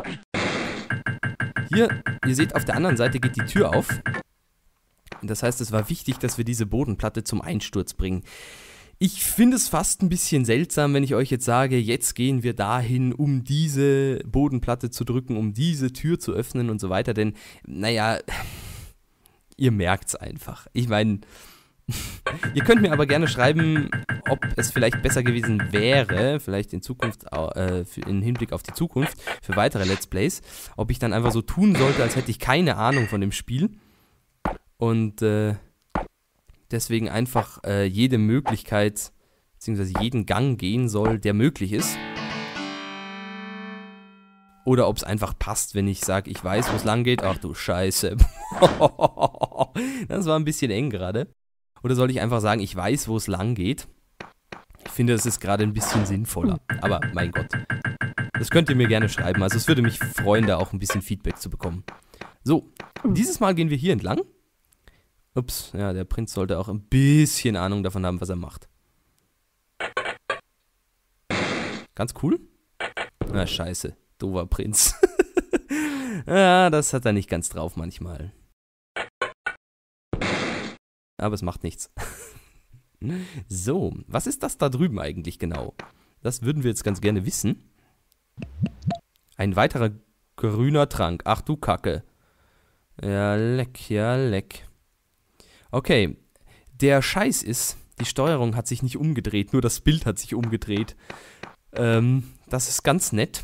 hier, ihr seht, auf der anderen Seite geht die Tür auf. Und das heißt, es war wichtig, dass wir diese Bodenplatte zum Einsturz bringen. Ich finde es fast ein bisschen seltsam, wenn ich euch jetzt sage, jetzt gehen wir dahin, um diese Bodenplatte zu drücken, um diese Tür zu öffnen und so weiter. Denn, naja, ihr merkt es einfach. Ich meine, ihr könnt mir aber gerne schreiben, ob es vielleicht besser gewesen wäre, vielleicht in Zukunft, im Hinblick auf die Zukunft, für weitere Let's Plays, ob ich dann einfach so tun sollte, als hätte ich keine Ahnung von dem Spiel. Und deswegen einfach jede Möglichkeit, beziehungsweise jeden Gang gehen soll, der möglich ist. Oder ob es einfach passt, wenn ich sage, ich weiß, wo es lang geht. Ach du Scheiße. Das war ein bisschen eng gerade. Oder soll ich einfach sagen, ich weiß, wo es lang geht? Ich finde, das ist gerade ein bisschen sinnvoller. Aber mein Gott. Das könnt ihr mir gerne schreiben. Also es würde mich freuen, da auch ein bisschen Feedback zu bekommen. So, dieses Mal gehen wir hier entlang. Ups, ja, der Prinz sollte auch ein bisschen Ahnung davon haben, was er macht. Ganz cool. Na, scheiße. Doofer Prinz. Ja, das hat er nicht ganz drauf manchmal. aber es macht nichts. So, was ist das da drüben eigentlich genau? Das würden wir jetzt ganz gerne wissen. Ein weiterer grüner Trank. Ach du Kacke. Ja, leck, ja, leck. Okay, der Scheiß ist, die Steuerung hat sich nicht umgedreht, nur das Bild hat sich umgedreht. Das ist ganz nett.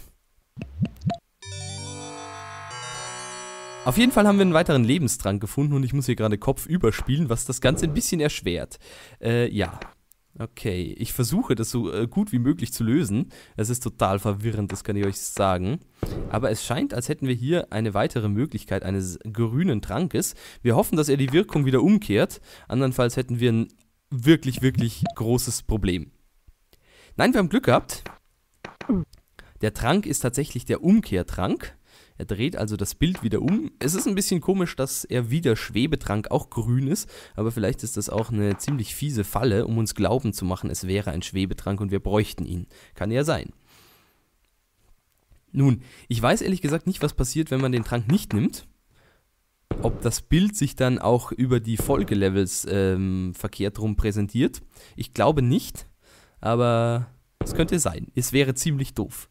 Auf jeden Fall haben wir einen weiteren Lebenstrank gefunden und ich muss hier gerade Kopf überspielen, was das Ganze ein bisschen erschwert. Ja, okay. Ich versuche das so gut wie möglich zu lösen. Es ist total verwirrend, das kann ich euch sagen. Aber es scheint, als hätten wir hier eine weitere Möglichkeit eines grünen Trankes. Wir hoffen, dass er die Wirkung wieder umkehrt. Andernfalls hätten wir ein wirklich, wirklich großes Problem. Nein, wir haben Glück gehabt. Der Trank ist tatsächlich der Umkehrtrank. Er dreht also das Bild wieder um. Es ist ein bisschen komisch, dass er wie der Schwebetrank auch grün ist, aber vielleicht ist das auch eine ziemlich fiese Falle, um uns glauben zu machen, es wäre ein Schwebetrank und wir bräuchten ihn. Kann ja sein. Nun, ich weiß ehrlich gesagt nicht, was passiert, wenn man den Trank nicht nimmt. Ob das Bild sich dann auch über die Folgelevels verkehrt rum präsentiert. Ich glaube nicht, aber es könnte sein. Es wäre ziemlich doof.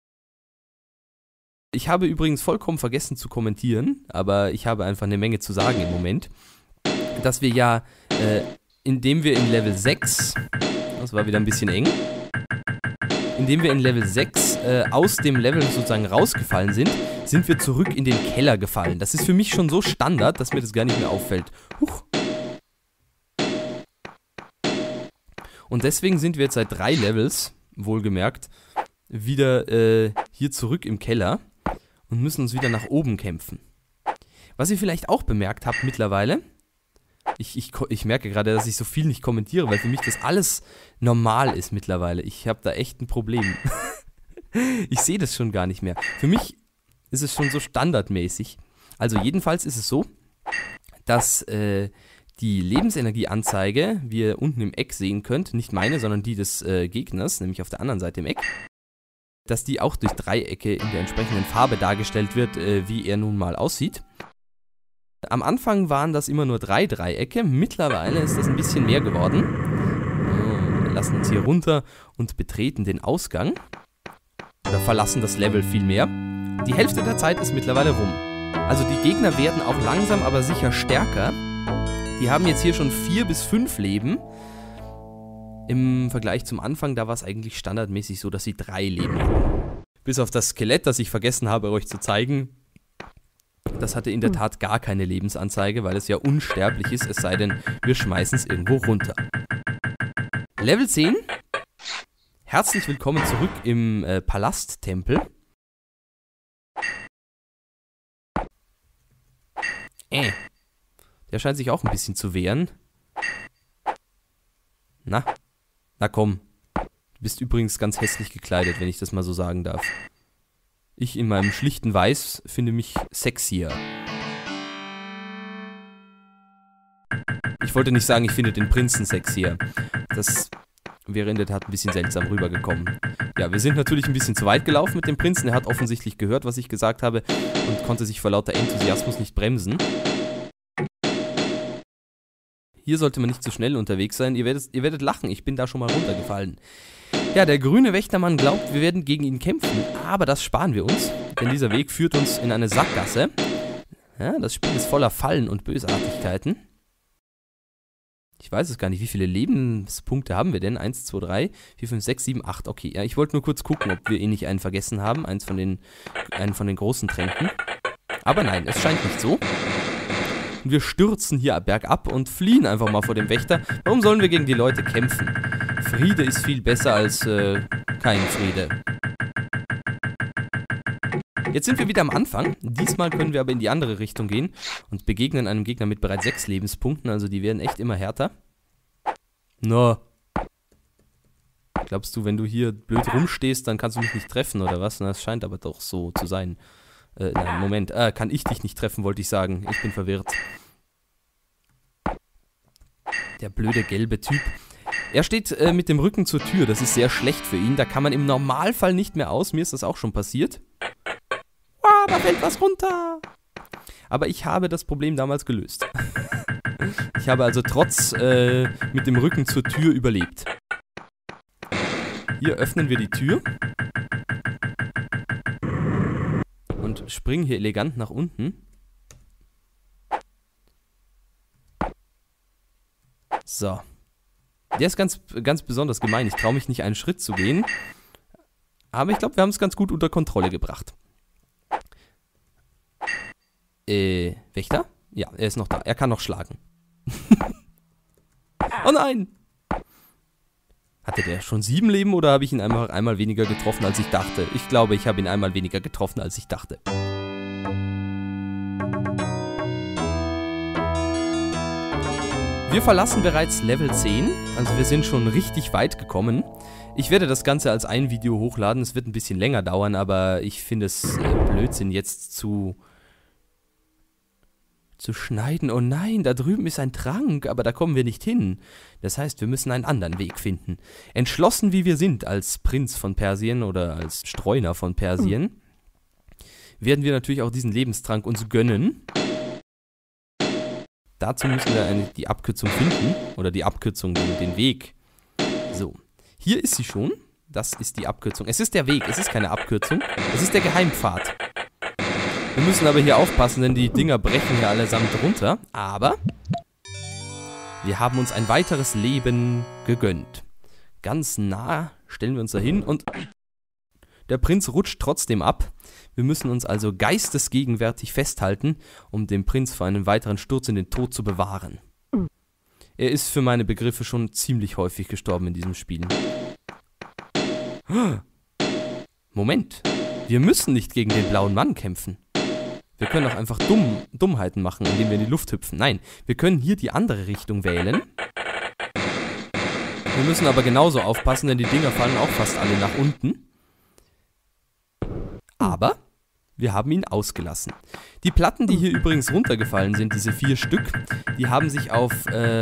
Ich habe übrigens vollkommen vergessen zu kommentieren, aber ich habe einfach eine Menge zu sagen im Moment, dass wir ja, indem wir in Level 6, das war wieder ein bisschen eng, indem wir in Level 6 aus dem Level sozusagen rausgefallen sind, sind wir zurück in den Keller gefallen. Das ist für mich schon so Standard, dass mir das gar nicht mehr auffällt. Huch. Und deswegen sind wir jetzt seit 3 Levels, wohlgemerkt, wieder hier zurück im Keller und müssen uns wieder nach oben kämpfen. Was ihr vielleicht auch bemerkt habt mittlerweile, ich merke gerade, dass ich so viel nicht kommentiere, weil für mich das alles normal ist mittlerweile. Ich habe da echt ein Problem. Ich sehe das schon gar nicht mehr. Für mich ist es schon so standardmäßig. Also jedenfalls ist es so, dass die Lebensenergieanzeige, wie ihr unten im Eck sehen könnt, nicht meine, sondern die des Gegners, nämlich auf der anderen Seite im Eck, dass die auch durch Dreiecke in der entsprechenden Farbe dargestellt wird, wie er nun mal aussieht. Am Anfang waren das immer nur 3 Dreiecke, mittlerweile ist das ein bisschen mehr geworden. Wir lassen uns hier runter und betreten den Ausgang. Oder verlassen das Level vielmehr. Die Hälfte der Zeit ist mittlerweile rum. Also die Gegner werden auch langsam, aber sicher stärker. Die haben jetzt hier schon 4 bis 5 Leben. Im Vergleich zum Anfang, da war es eigentlich standardmäßig so, dass sie 3 Leben hatten. Bis auf das Skelett, das ich vergessen habe, euch zu zeigen. Das hatte in der Tat gar keine Lebensanzeige, weil es ja unsterblich ist, es sei denn, wir schmeißen es irgendwo runter. Level 10. Herzlich willkommen zurück im Palasttempel. Der scheint sich auch ein bisschen zu wehren. Na komm. Du bist übrigens ganz hässlich gekleidet, wenn ich das mal so sagen darf. Ich in meinem schlichten Weiß finde mich sexier. Ich wollte nicht sagen, ich finde den Prinzen sexier. Das wäre in der Tat ein bisschen seltsam rübergekommen. Ja, wir sind natürlich ein bisschen zu weit gelaufen mit dem Prinzen. Er hat offensichtlich gehört, was ich gesagt habe und konnte sich vor lauter Enthusiasmus nicht bremsen. Hier sollte man nicht zu schnell unterwegs sein. Ihr werdet lachen, ich bin da schon mal runtergefallen. Ja, der grüne Wächtermann glaubt, wir werden gegen ihn kämpfen, aber das sparen wir uns, denn dieser Weg führt uns in eine Sackgasse. Ja, das Spiel ist voller Fallen und Bösartigkeiten. Ich weiß es gar nicht, wie viele Lebenspunkte haben wir denn? 1, 2, 3, 4, 5, 6, 7, 8. Okay, ja, ich wollte nur kurz gucken, ob wir nicht einen vergessen haben, einen von den großen Tränken. Aber nein, es scheint nicht so. Und wir stürzen hier bergab und fliehen einfach mal vor dem Wächter. Warum sollen wir gegen die Leute kämpfen? Friede ist viel besser als kein Friede. Jetzt sind wir wieder am Anfang. Diesmal können wir aber in die andere Richtung gehen und begegnen einem Gegner mit bereits 6 Lebenspunkten. Also die werden echt immer härter. No. Glaubst du, wenn du hier blöd rumstehst, dann kannst du mich nicht treffen oder was? Das scheint aber doch so zu sein. Nein, Moment. Kann ich dich nicht treffen, wollte ich sagen. Ich bin verwirrt. Der blöde gelbe Typ. Er steht mit dem Rücken zur Tür. Das ist sehr schlecht für ihn. Da kann man im Normalfall nicht mehr aus. Mir ist das auch schon passiert. Da fällt was runter. Aber ich habe das Problem damals gelöst. Ich habe also trotz mit dem Rücken zur Tür überlebt. Hier öffnen wir die Tür. Und springen hier elegant nach unten. So. Der ist ganz besonders gemein. Ich traue mich nicht, einen Schritt zu gehen. Aber ich glaube, wir haben es ganz gut unter Kontrolle gebracht. Wächter? Ja, er ist noch da. Er kann noch schlagen. Oh nein! Hatte der schon 7 Leben oder habe ich ihn einmal weniger getroffen, als ich dachte? Ich glaube, ich habe ihn einmal weniger getroffen, als ich dachte. Wir verlassen bereits Level 10, also wir sind schon richtig weit gekommen. Ich werde das Ganze als ein Video hochladen, es wird ein bisschen länger dauern, aber ich finde es Blödsinn jetzt zu schneiden. Oh nein, da drüben ist ein Trank, aber da kommen wir nicht hin. Das heißt, wir müssen einen anderen Weg finden. Entschlossen wie wir sind als Prinz von Persien oder als Streuner von Persien, werden wir natürlich auch diesen Lebenstrank uns gönnen. Dazu müssen wir die Abkürzung finden, oder die Abkürzung, den Weg. So, hier ist sie schon. Das ist die Abkürzung. Es ist der Weg, es ist keine Abkürzung. Es ist der Geheimpfad. Wir müssen aber hier aufpassen, denn die Dinger brechen hier allesamt runter. Aber wir haben uns ein weiteres Leben gegönnt. Ganz nah stellen wir uns da hin und der Prinz rutscht trotzdem ab. Wir müssen uns also geistesgegenwärtig festhalten, um den Prinz vor einem weiteren Sturz in den Tod zu bewahren. Er ist für meine Begriffe schon ziemlich häufig gestorben in diesem Spiel. Moment, wir müssen nicht gegen den blauen Mann kämpfen. Wir können auch einfach Dummheiten machen, indem wir in die Luft hüpfen. Nein, wir können hier die andere Richtung wählen. Wir müssen aber genauso aufpassen, denn die Dinger fallen auch fast alle nach unten. Aber wir haben ihn ausgelassen. Die Platten, die hier übrigens runtergefallen sind, diese 4 Stück, die haben sich auf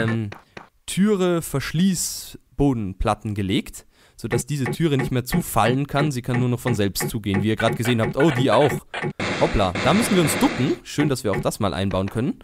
Türe-Verschließbodenplatten gelegt, sodass diese Türe nicht mehr zufallen kann. Sie kann nur noch von selbst zugehen, wie ihr gerade gesehen habt. Oh, die auch. Hoppla, da müssen wir uns ducken. Schön, dass wir auch das mal einbauen können.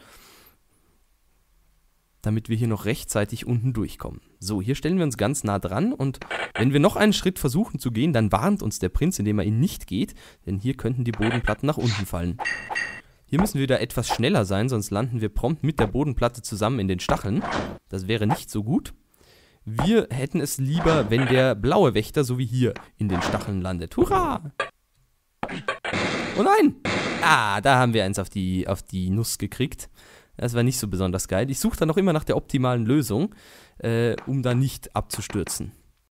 Damit wir hier noch rechtzeitig unten durchkommen. So, hier stellen wir uns ganz nah dran und wenn wir noch einen Schritt versuchen zu gehen, dann warnt uns der Prinz, indem er ihn nicht geht, denn hier könnten die Bodenplatten nach unten fallen. Hier müssen wir wieder etwas schneller sein, sonst landen wir prompt mit der Bodenplatte zusammen in den Stacheln. Das wäre nicht so gut. Wir hätten es lieber, wenn der blaue Wächter, so wie hier, in den Stacheln landet. Hurra! Oh nein! Ah, da haben wir eins auf die Nuss gekriegt. Das war nicht so besonders geil. Ich suche dann noch immer nach der optimalen Lösung, um da nicht abzustürzen.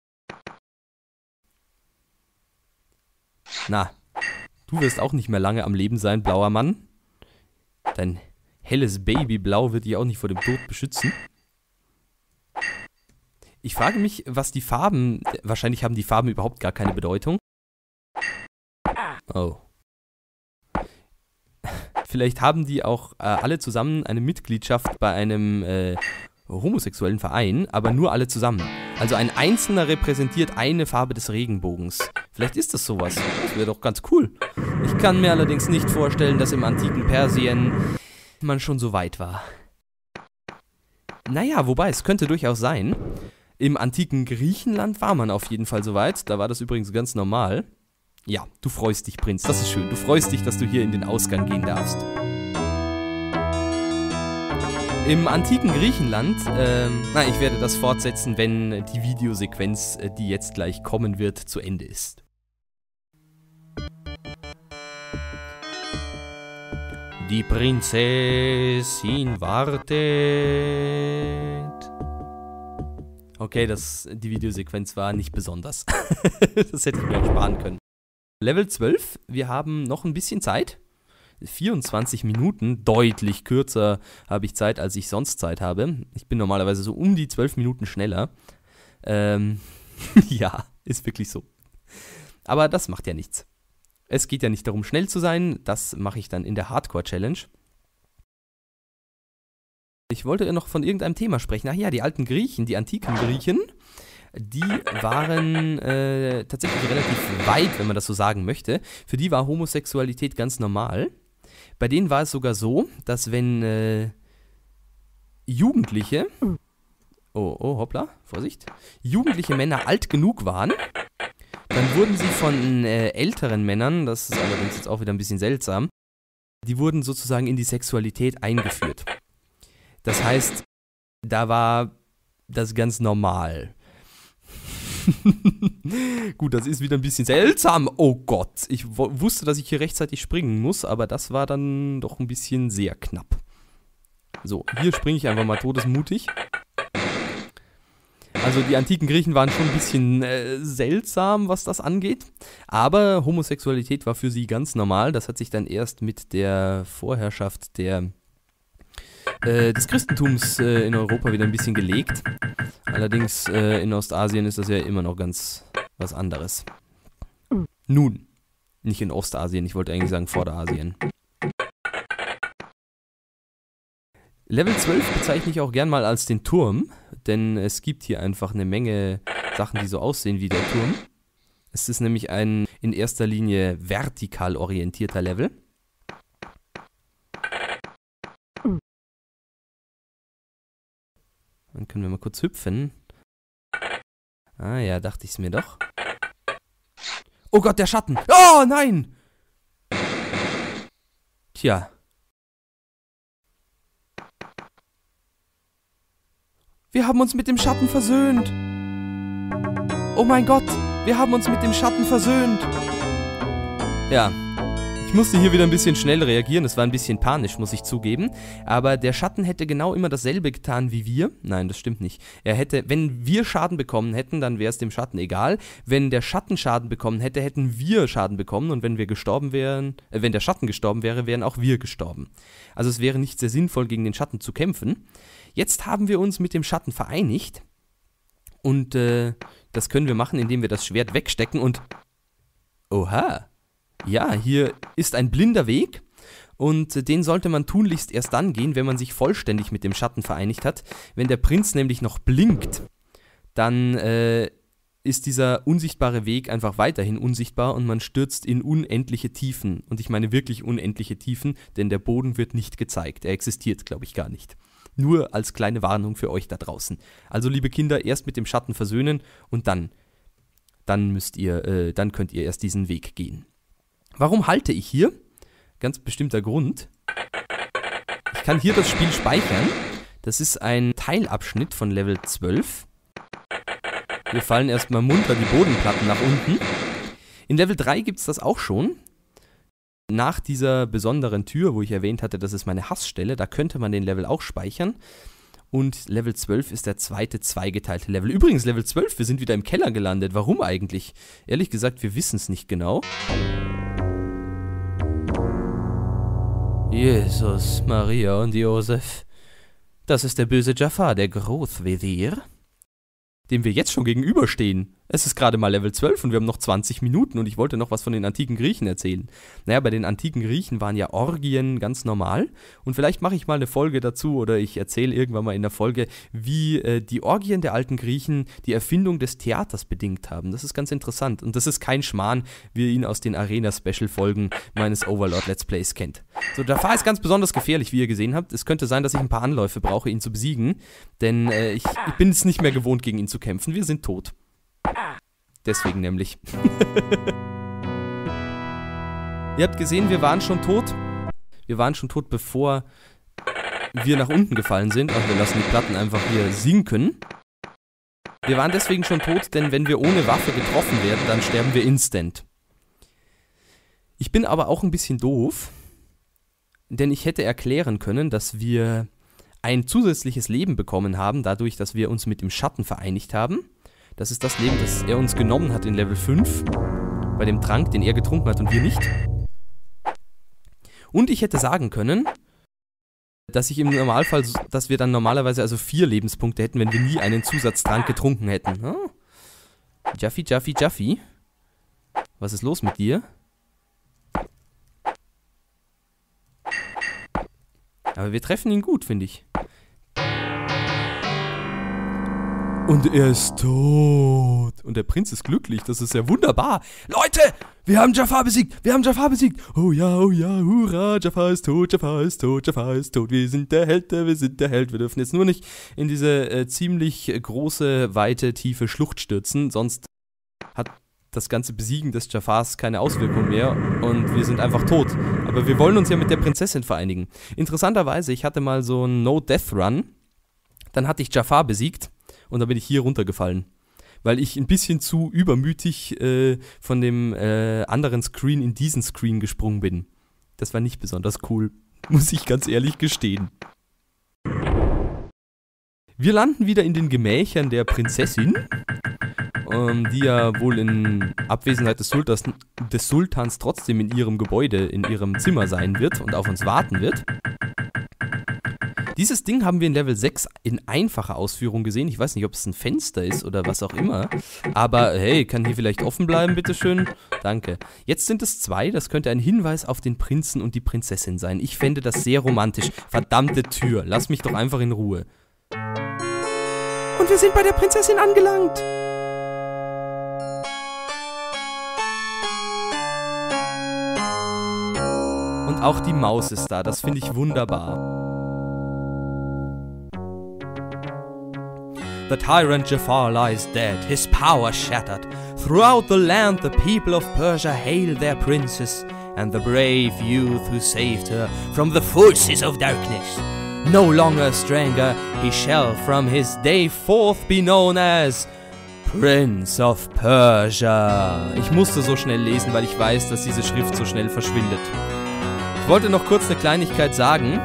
Na, du wirst auch nicht mehr lange am Leben sein, blauer Mann. Dein helles Babyblau wird dich auch nicht vor dem Tod beschützen. Ich frage mich, was die Farben... Wahrscheinlich haben die Farben überhaupt gar keine Bedeutung. Oh. Vielleicht haben die auch alle zusammen eine Mitgliedschaft bei einem homosexuellen Verein, aber nur alle zusammen. Also ein Einzelner repräsentiert eine Farbe des Regenbogens. Vielleicht ist das sowas. Das wäre doch ganz cool. Ich kann mir allerdings nicht vorstellen, dass im antiken Persien man schon so weit war. Naja, wobei, es könnte durchaus sein. Im antiken Griechenland war man auf jeden Fall so weit. Da war das übrigens ganz normal. Ja, du freust dich, Prinz. Das ist schön. Du freust dich, dass du hier in den Ausgang gehen darfst. Im antiken Griechenland, ich werde das fortsetzen, wenn die Videosequenz, die jetzt gleich kommen wird, zu Ende ist. Die Prinzessin wartet. Okay, die Videosequenz war nicht besonders. Das hätte ich mir auch sparen können. Level 12, wir haben noch ein bisschen Zeit. 24 Minuten, deutlich kürzer habe ich Zeit, als ich sonst Zeit habe. Ich bin normalerweise so um die 12 Minuten schneller. Ja, ist wirklich so. Aber das macht ja nichts. Es geht ja nicht darum, schnell zu sein. Das mache ich dann in der Hardcore-Challenge. Ich wollte noch von irgendeinem Thema sprechen. Ach ja, die alten Griechen, die antiken Griechen, die waren tatsächlich relativ weit, wenn man das so sagen möchte. Für die war Homosexualität ganz normal. Bei denen war es sogar so, dass wenn Jugendliche, hoppla, Vorsicht, jugendliche Männer alt genug waren, dann wurden sie von älteren Männern, das ist allerdings jetzt auch wieder ein bisschen seltsam, die wurden sozusagen in die Sexualität eingeführt. Das heißt, da war das ganz normal. Gut, das ist wieder ein bisschen seltsam. Oh Gott, ich wusste, dass ich hier rechtzeitig springen muss, aber das war dann doch ein bisschen sehr knapp. So, hier springe ich einfach mal todesmutig. Also die antiken Griechen waren schon ein bisschen seltsam, was das angeht. Aber Homosexualität war für sie ganz normal. Das hat sich dann erst mit der Vorherrschaft des Christentums in Europa wieder ein bisschen gelegt. Allerdings in Ostasien ist das ja immer noch ganz was anderes. Nun, nicht in Ostasien, ich wollte eigentlich sagen Vorderasien. Level 12 bezeichne ich auch gern mal als den Turm, denn es gibt hier einfach eine Menge Sachen, die so aussehen wie der Turm. Es ist nämlich ein in erster Linie vertikal orientierter Level. Dann können wir mal kurz hüpfen. Ah ja, dachte ich es mir doch. Oh Gott, der Schatten! Oh nein! Tja. Wir haben uns mit dem Schatten versöhnt. Oh mein Gott, wir haben uns mit dem Schatten versöhnt. Ja, ich musste hier wieder ein bisschen schnell reagieren. Es war ein bisschen panisch, muss ich zugeben. Aber der Schatten hätte genau immer dasselbe getan wie wir. Nein, das stimmt nicht. Er hätte, wenn wir Schaden bekommen hätten, dann wäre es dem Schatten egal. Wenn der Schatten Schaden bekommen hätte, hätten wir Schaden bekommen. Und wenn wir gestorben wären, wenn der Schatten gestorben wäre, wären auch wir gestorben. Also es wäre nicht sehr sinnvoll, gegen den Schatten zu kämpfen. Jetzt haben wir uns mit dem Schatten vereinigt und das können wir machen, indem wir das Schwert wegstecken und... Oha! Ja, hier ist ein blinder Weg und den sollte man tunlichst erst dann gehen, wenn man sich vollständig mit dem Schatten vereinigt hat. Wenn der Prinz nämlich noch blinkt, dann ist dieser unsichtbare Weg einfach weiterhin unsichtbar und man stürzt in unendliche Tiefen. Und ich meine wirklich unendliche Tiefen, denn der Boden wird nicht gezeigt. Er existiert, glaube ich, gar nicht. Nur als kleine Warnung für euch da draußen. Also, liebe Kinder, erst mit dem Schatten versöhnen und dann könnt ihr erst diesen Weg gehen. Warum halte ich hier? Ganz bestimmter Grund. Ich kann hier das Spiel speichern. Das ist ein Teilabschnitt von Level 12. Hier fallen erstmal munter die Bodenplatten nach unten. In Level 3 gibt es das auch schon. Nach dieser besonderen Tür, wo ich erwähnt hatte, das ist meine Hassstelle, da könnte man den Level auch speichern. Und Level 12 ist der zweite zweigeteilte Level. Übrigens, Level 12, wir sind wieder im Keller gelandet. Warum eigentlich? Ehrlich gesagt, wir wissen es nicht genau. Jesus, Maria und Josef. Das ist der böse Jafar, der Großvezier, dem wir jetzt schon gegenüberstehen. Es ist gerade mal Level 12 und wir haben noch 20 Minuten und ich wollte noch was von den antiken Griechen erzählen. Naja, bei den antiken Griechen waren ja Orgien ganz normal und vielleicht mache ich mal eine Folge dazu oder ich erzähle irgendwann mal in der Folge, wie die Orgien der alten Griechen die Erfindung des Theaters bedingt haben. Das ist ganz interessant und das ist kein Schmarrn, wie ihr ihn aus den Arena-Special-Folgen meines Overlord-Let's Plays kennt. So, Jafar ist ganz besonders gefährlich, wie ihr gesehen habt. Es könnte sein, dass ich ein paar Anläufe brauche, ihn zu besiegen, denn ich bin es nicht mehr gewohnt, gegen ihn zu kämpfen. Wir sind tot. Deswegen nämlich. Ihr habt gesehen, wir waren schon tot. Wir waren schon tot, bevor wir nach unten gefallen sind. Ach, wir lassen die Platten einfach hier sinken. Wir waren deswegen schon tot, denn wenn wir ohne Waffe getroffen werden, dann sterben wir instant. Ich bin aber auch ein bisschen doof, denn ich hätte erklären können, dass wir ein zusätzliches Leben bekommen haben, dadurch, dass wir uns mit dem Schatten vereinigt haben. Das ist das Leben, das er uns genommen hat in Level 5, bei dem Trank, den er getrunken hat und wir nicht. Und ich hätte sagen können, dass ich im Normalfall, dass wir dann normalerweise also 4 Lebenspunkte hätten, wenn wir nie einen Zusatztrank getrunken hätten. Oh. Jaffi, Jaffi, Jaffi. Was ist los mit dir? Aber wir treffen ihn gut, finde ich. Und er ist tot. Und der Prinz ist glücklich. Das ist ja wunderbar. Leute, Wir haben Jafar besiegt! Wir haben Jafar besiegt! Oh ja, hurra! Jafar ist tot, Jafar ist tot, Jafar ist tot. Wir sind der Held, wir sind der Held. Wir dürfen jetzt nur nicht in diese ziemlich große, weite, tiefe Schlucht stürzen, sonst hat das ganze Besiegen des Jafars keine Auswirkung mehr und wir sind einfach tot. Aber wir wollen uns ja mit der Prinzessin vereinigen. Interessanterweise, ich hatte mal so einen No-Death-Run, dann hatte ich Jafar besiegt und dann bin ich hier runtergefallen. Weil ich ein bisschen zu übermütig von dem anderen Screen in diesen Screen gesprungen bin. Das war nicht besonders cool, muss ich ganz ehrlich gestehen. Wir landen wieder in den Gemächern der Prinzessin, die ja wohl in Abwesenheit des Sultans trotzdem in ihrem Gebäude, in ihrem Zimmer sein wird und auf uns warten wird. Dieses Ding haben wir in Level 6 in einfacher Ausführung gesehen. Ich weiß nicht, ob es ein Fenster ist oder was auch immer. Aber hey, kann hier vielleicht offen bleiben, bitteschön? Danke. Jetzt sind es 2. Das könnte ein Hinweis auf den Prinzen und die Prinzessin sein. Ich fände das sehr romantisch. Verdammte Tür. Lass mich doch einfach in Ruhe. Und wir sind bei der Prinzessin angelangt. Und auch die Maus ist da. Das finde ich wunderbar. The tyrant Jafar lies dead, his power shattered. Throughout the land the people of Persia hail their princess and the brave youth who saved her from the forces of darkness. No longer a stranger, he shall from his day forth be known as Prince of Persia. Ich musste so schnell lesen, weil ich weiß, dass diese Schrift so schnell verschwindet. Ich wollte noch kurz eine Kleinigkeit sagen.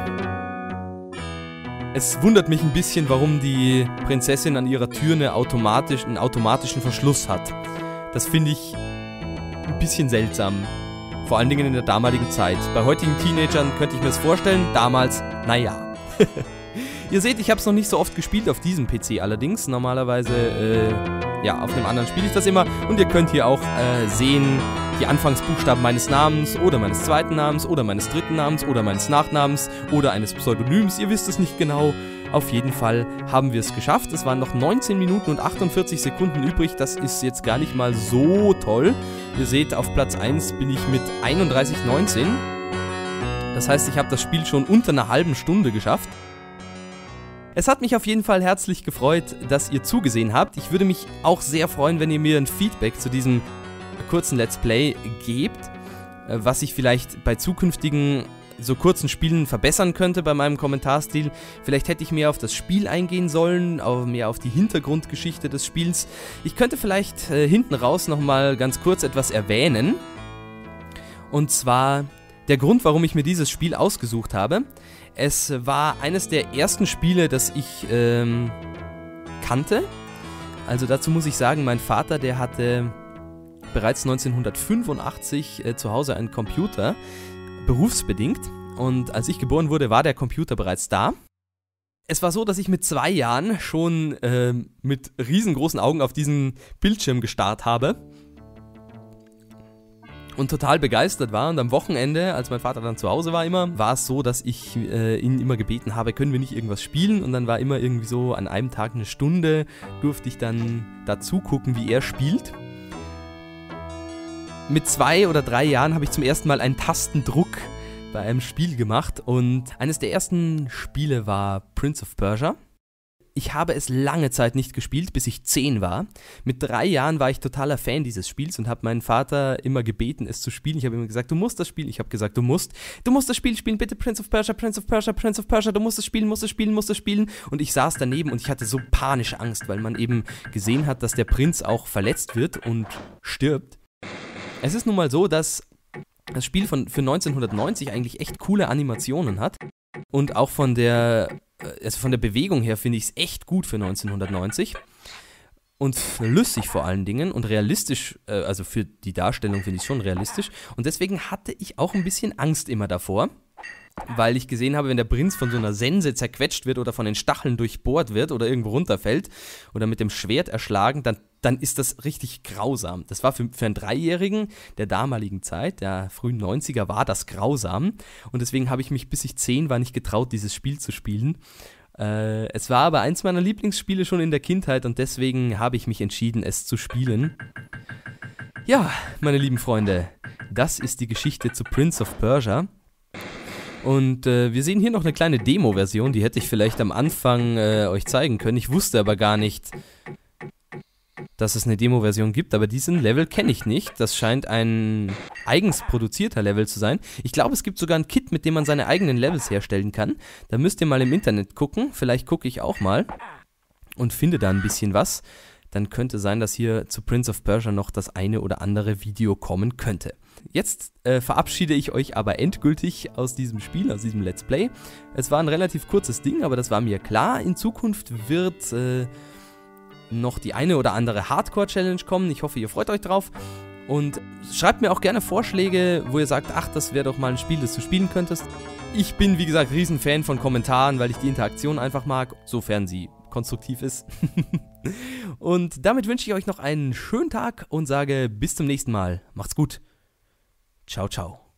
Es wundert mich ein bisschen, warum die Prinzessin an ihrer Tür einen automatischen Verschluss hat. Das finde ich ein bisschen seltsam. Vor allen Dingen in der damaligen Zeit. Bei heutigen Teenagern könnte ich mir das vorstellen, damals, naja. Ihr seht, ich habe es noch nicht so oft gespielt auf diesem PC allerdings. Normalerweise, ja, auf dem anderen spiele ich das immer. Und ihr könnt hier auch sehen, die Anfangsbuchstaben meines Namens oder meines zweiten Namens oder meines dritten Namens oder meines Nachnamens oder eines Pseudonyms. Ihr wisst es nicht genau. Auf jeden Fall haben wir es geschafft. Es waren noch 19 Minuten und 48 Sekunden übrig. Das ist jetzt gar nicht mal so toll. Ihr seht, auf Platz 1 bin ich mit 31,19. Das heißt, ich habe das Spiel schon unter einer halben Stunde geschafft. Es hat mich auf jeden Fall herzlich gefreut, dass ihr zugesehen habt. Ich würde mich auch sehr freuen, wenn ihr mir ein Feedback zu diesem kurzen Let's Play gebt, was ich vielleicht bei zukünftigen so kurzen Spielen verbessern könnte bei meinem Kommentarstil. Vielleicht hätte ich mehr auf das Spiel eingehen sollen, auch mehr auf die Hintergrundgeschichte des Spiels. Ich könnte vielleicht hinten raus nochmal ganz kurz etwas erwähnen. Und zwar der Grund, warum ich mir dieses Spiel ausgesucht habe. Es war eines der ersten Spiele, das ich kannte. Also dazu muss ich sagen, mein Vater, der hatte bereits 1985 zu Hause einen Computer, berufsbedingt. Und als ich geboren wurde, war der Computer bereits da. Es war so, dass ich mit 2 Jahren schon mit riesengroßen Augen auf diesen Bildschirm gestarrt habe. Und total begeistert war. Und am Wochenende, als mein Vater dann zu Hause war immer, war es so, dass ich ihn immer gebeten habe, können wir nicht irgendwas spielen? Und dann war immer irgendwie so an einem Tag eine Stunde, durfte ich dann dazu gucken, wie er spielt. Mit 2 oder 3 Jahren habe ich zum ersten Mal einen Tastendruck bei einem Spiel gemacht. Und eines der ersten Spiele war Prince of Persia. Ich habe es lange Zeit nicht gespielt, bis ich 10 war. Mit 3 Jahren war ich totaler Fan dieses Spiels und habe meinen Vater immer gebeten, es zu spielen. Ich habe immer gesagt, du musst das spielen. Ich habe gesagt, du musst das Spiel spielen, bitte Prince of Persia, Prince of Persia, Prince of Persia, du musst es spielen, musst es spielen, musst es spielen. Und ich saß daneben und ich hatte so panische Angst, weil man eben gesehen hat, dass der Prinz auch verletzt wird und stirbt. Es ist nun mal so, dass das Spiel für 1990 eigentlich echt coole Animationen hat und auch von der Bewegung her finde ich es echt gut für 1990 und flüssig vor allen Dingen und realistisch, also für die Darstellung finde ich es schon realistisch und deswegen hatte ich auch ein bisschen Angst immer davor, weil ich gesehen habe, wenn der Prinz von so einer Sense zerquetscht wird oder von den Stacheln durchbohrt wird oder irgendwo runterfällt oder mit dem Schwert erschlagen, dann ist das richtig grausam. Das war für einen 3-Jährigen der damaligen Zeit, der frühen 90er, war das grausam. Und deswegen habe ich mich, bis ich 10 war, nicht getraut, dieses Spiel zu spielen. Es war aber eins meiner Lieblingsspiele schon in der Kindheit und deswegen habe ich mich entschieden, es zu spielen. Ja, meine lieben Freunde, das ist die Geschichte zu Prince of Persia. Und wir sehen hier noch eine kleine Demo-Version, die hätte ich vielleicht am Anfang euch zeigen können. Ich wusste aber gar nicht, dass es eine Demo-Version gibt, aber diesen Level kenne ich nicht. Das scheint ein eigens produzierter Level zu sein. Ich glaube, es gibt sogar ein Kit, mit dem man seine eigenen Levels herstellen kann. Da müsst ihr mal im Internet gucken. Vielleicht gucke ich auch mal und finde da ein bisschen was. Dann könnte sein, dass hier zu Prince of Persia noch das eine oder andere Video kommen könnte. Jetzt verabschiede ich euch aber endgültig aus diesem Spiel, aus diesem Let's Play. Es war ein relativ kurzes Ding, aber das war mir klar. In Zukunft wird noch die eine oder andere Hardcore-Challenge kommen. Ich hoffe, ihr freut euch drauf. Und schreibt mir auch gerne Vorschläge, wo ihr sagt, ach, das wäre doch mal ein Spiel, das du spielen könntest. Ich bin, wie gesagt, Riesenfan von Kommentaren, weil ich die Interaktion einfach mag, sofern sie konstruktiv ist. Und damit wünsche ich euch noch einen schönen Tag und sage bis zum nächsten Mal. Macht's gut. Ciao, ciao.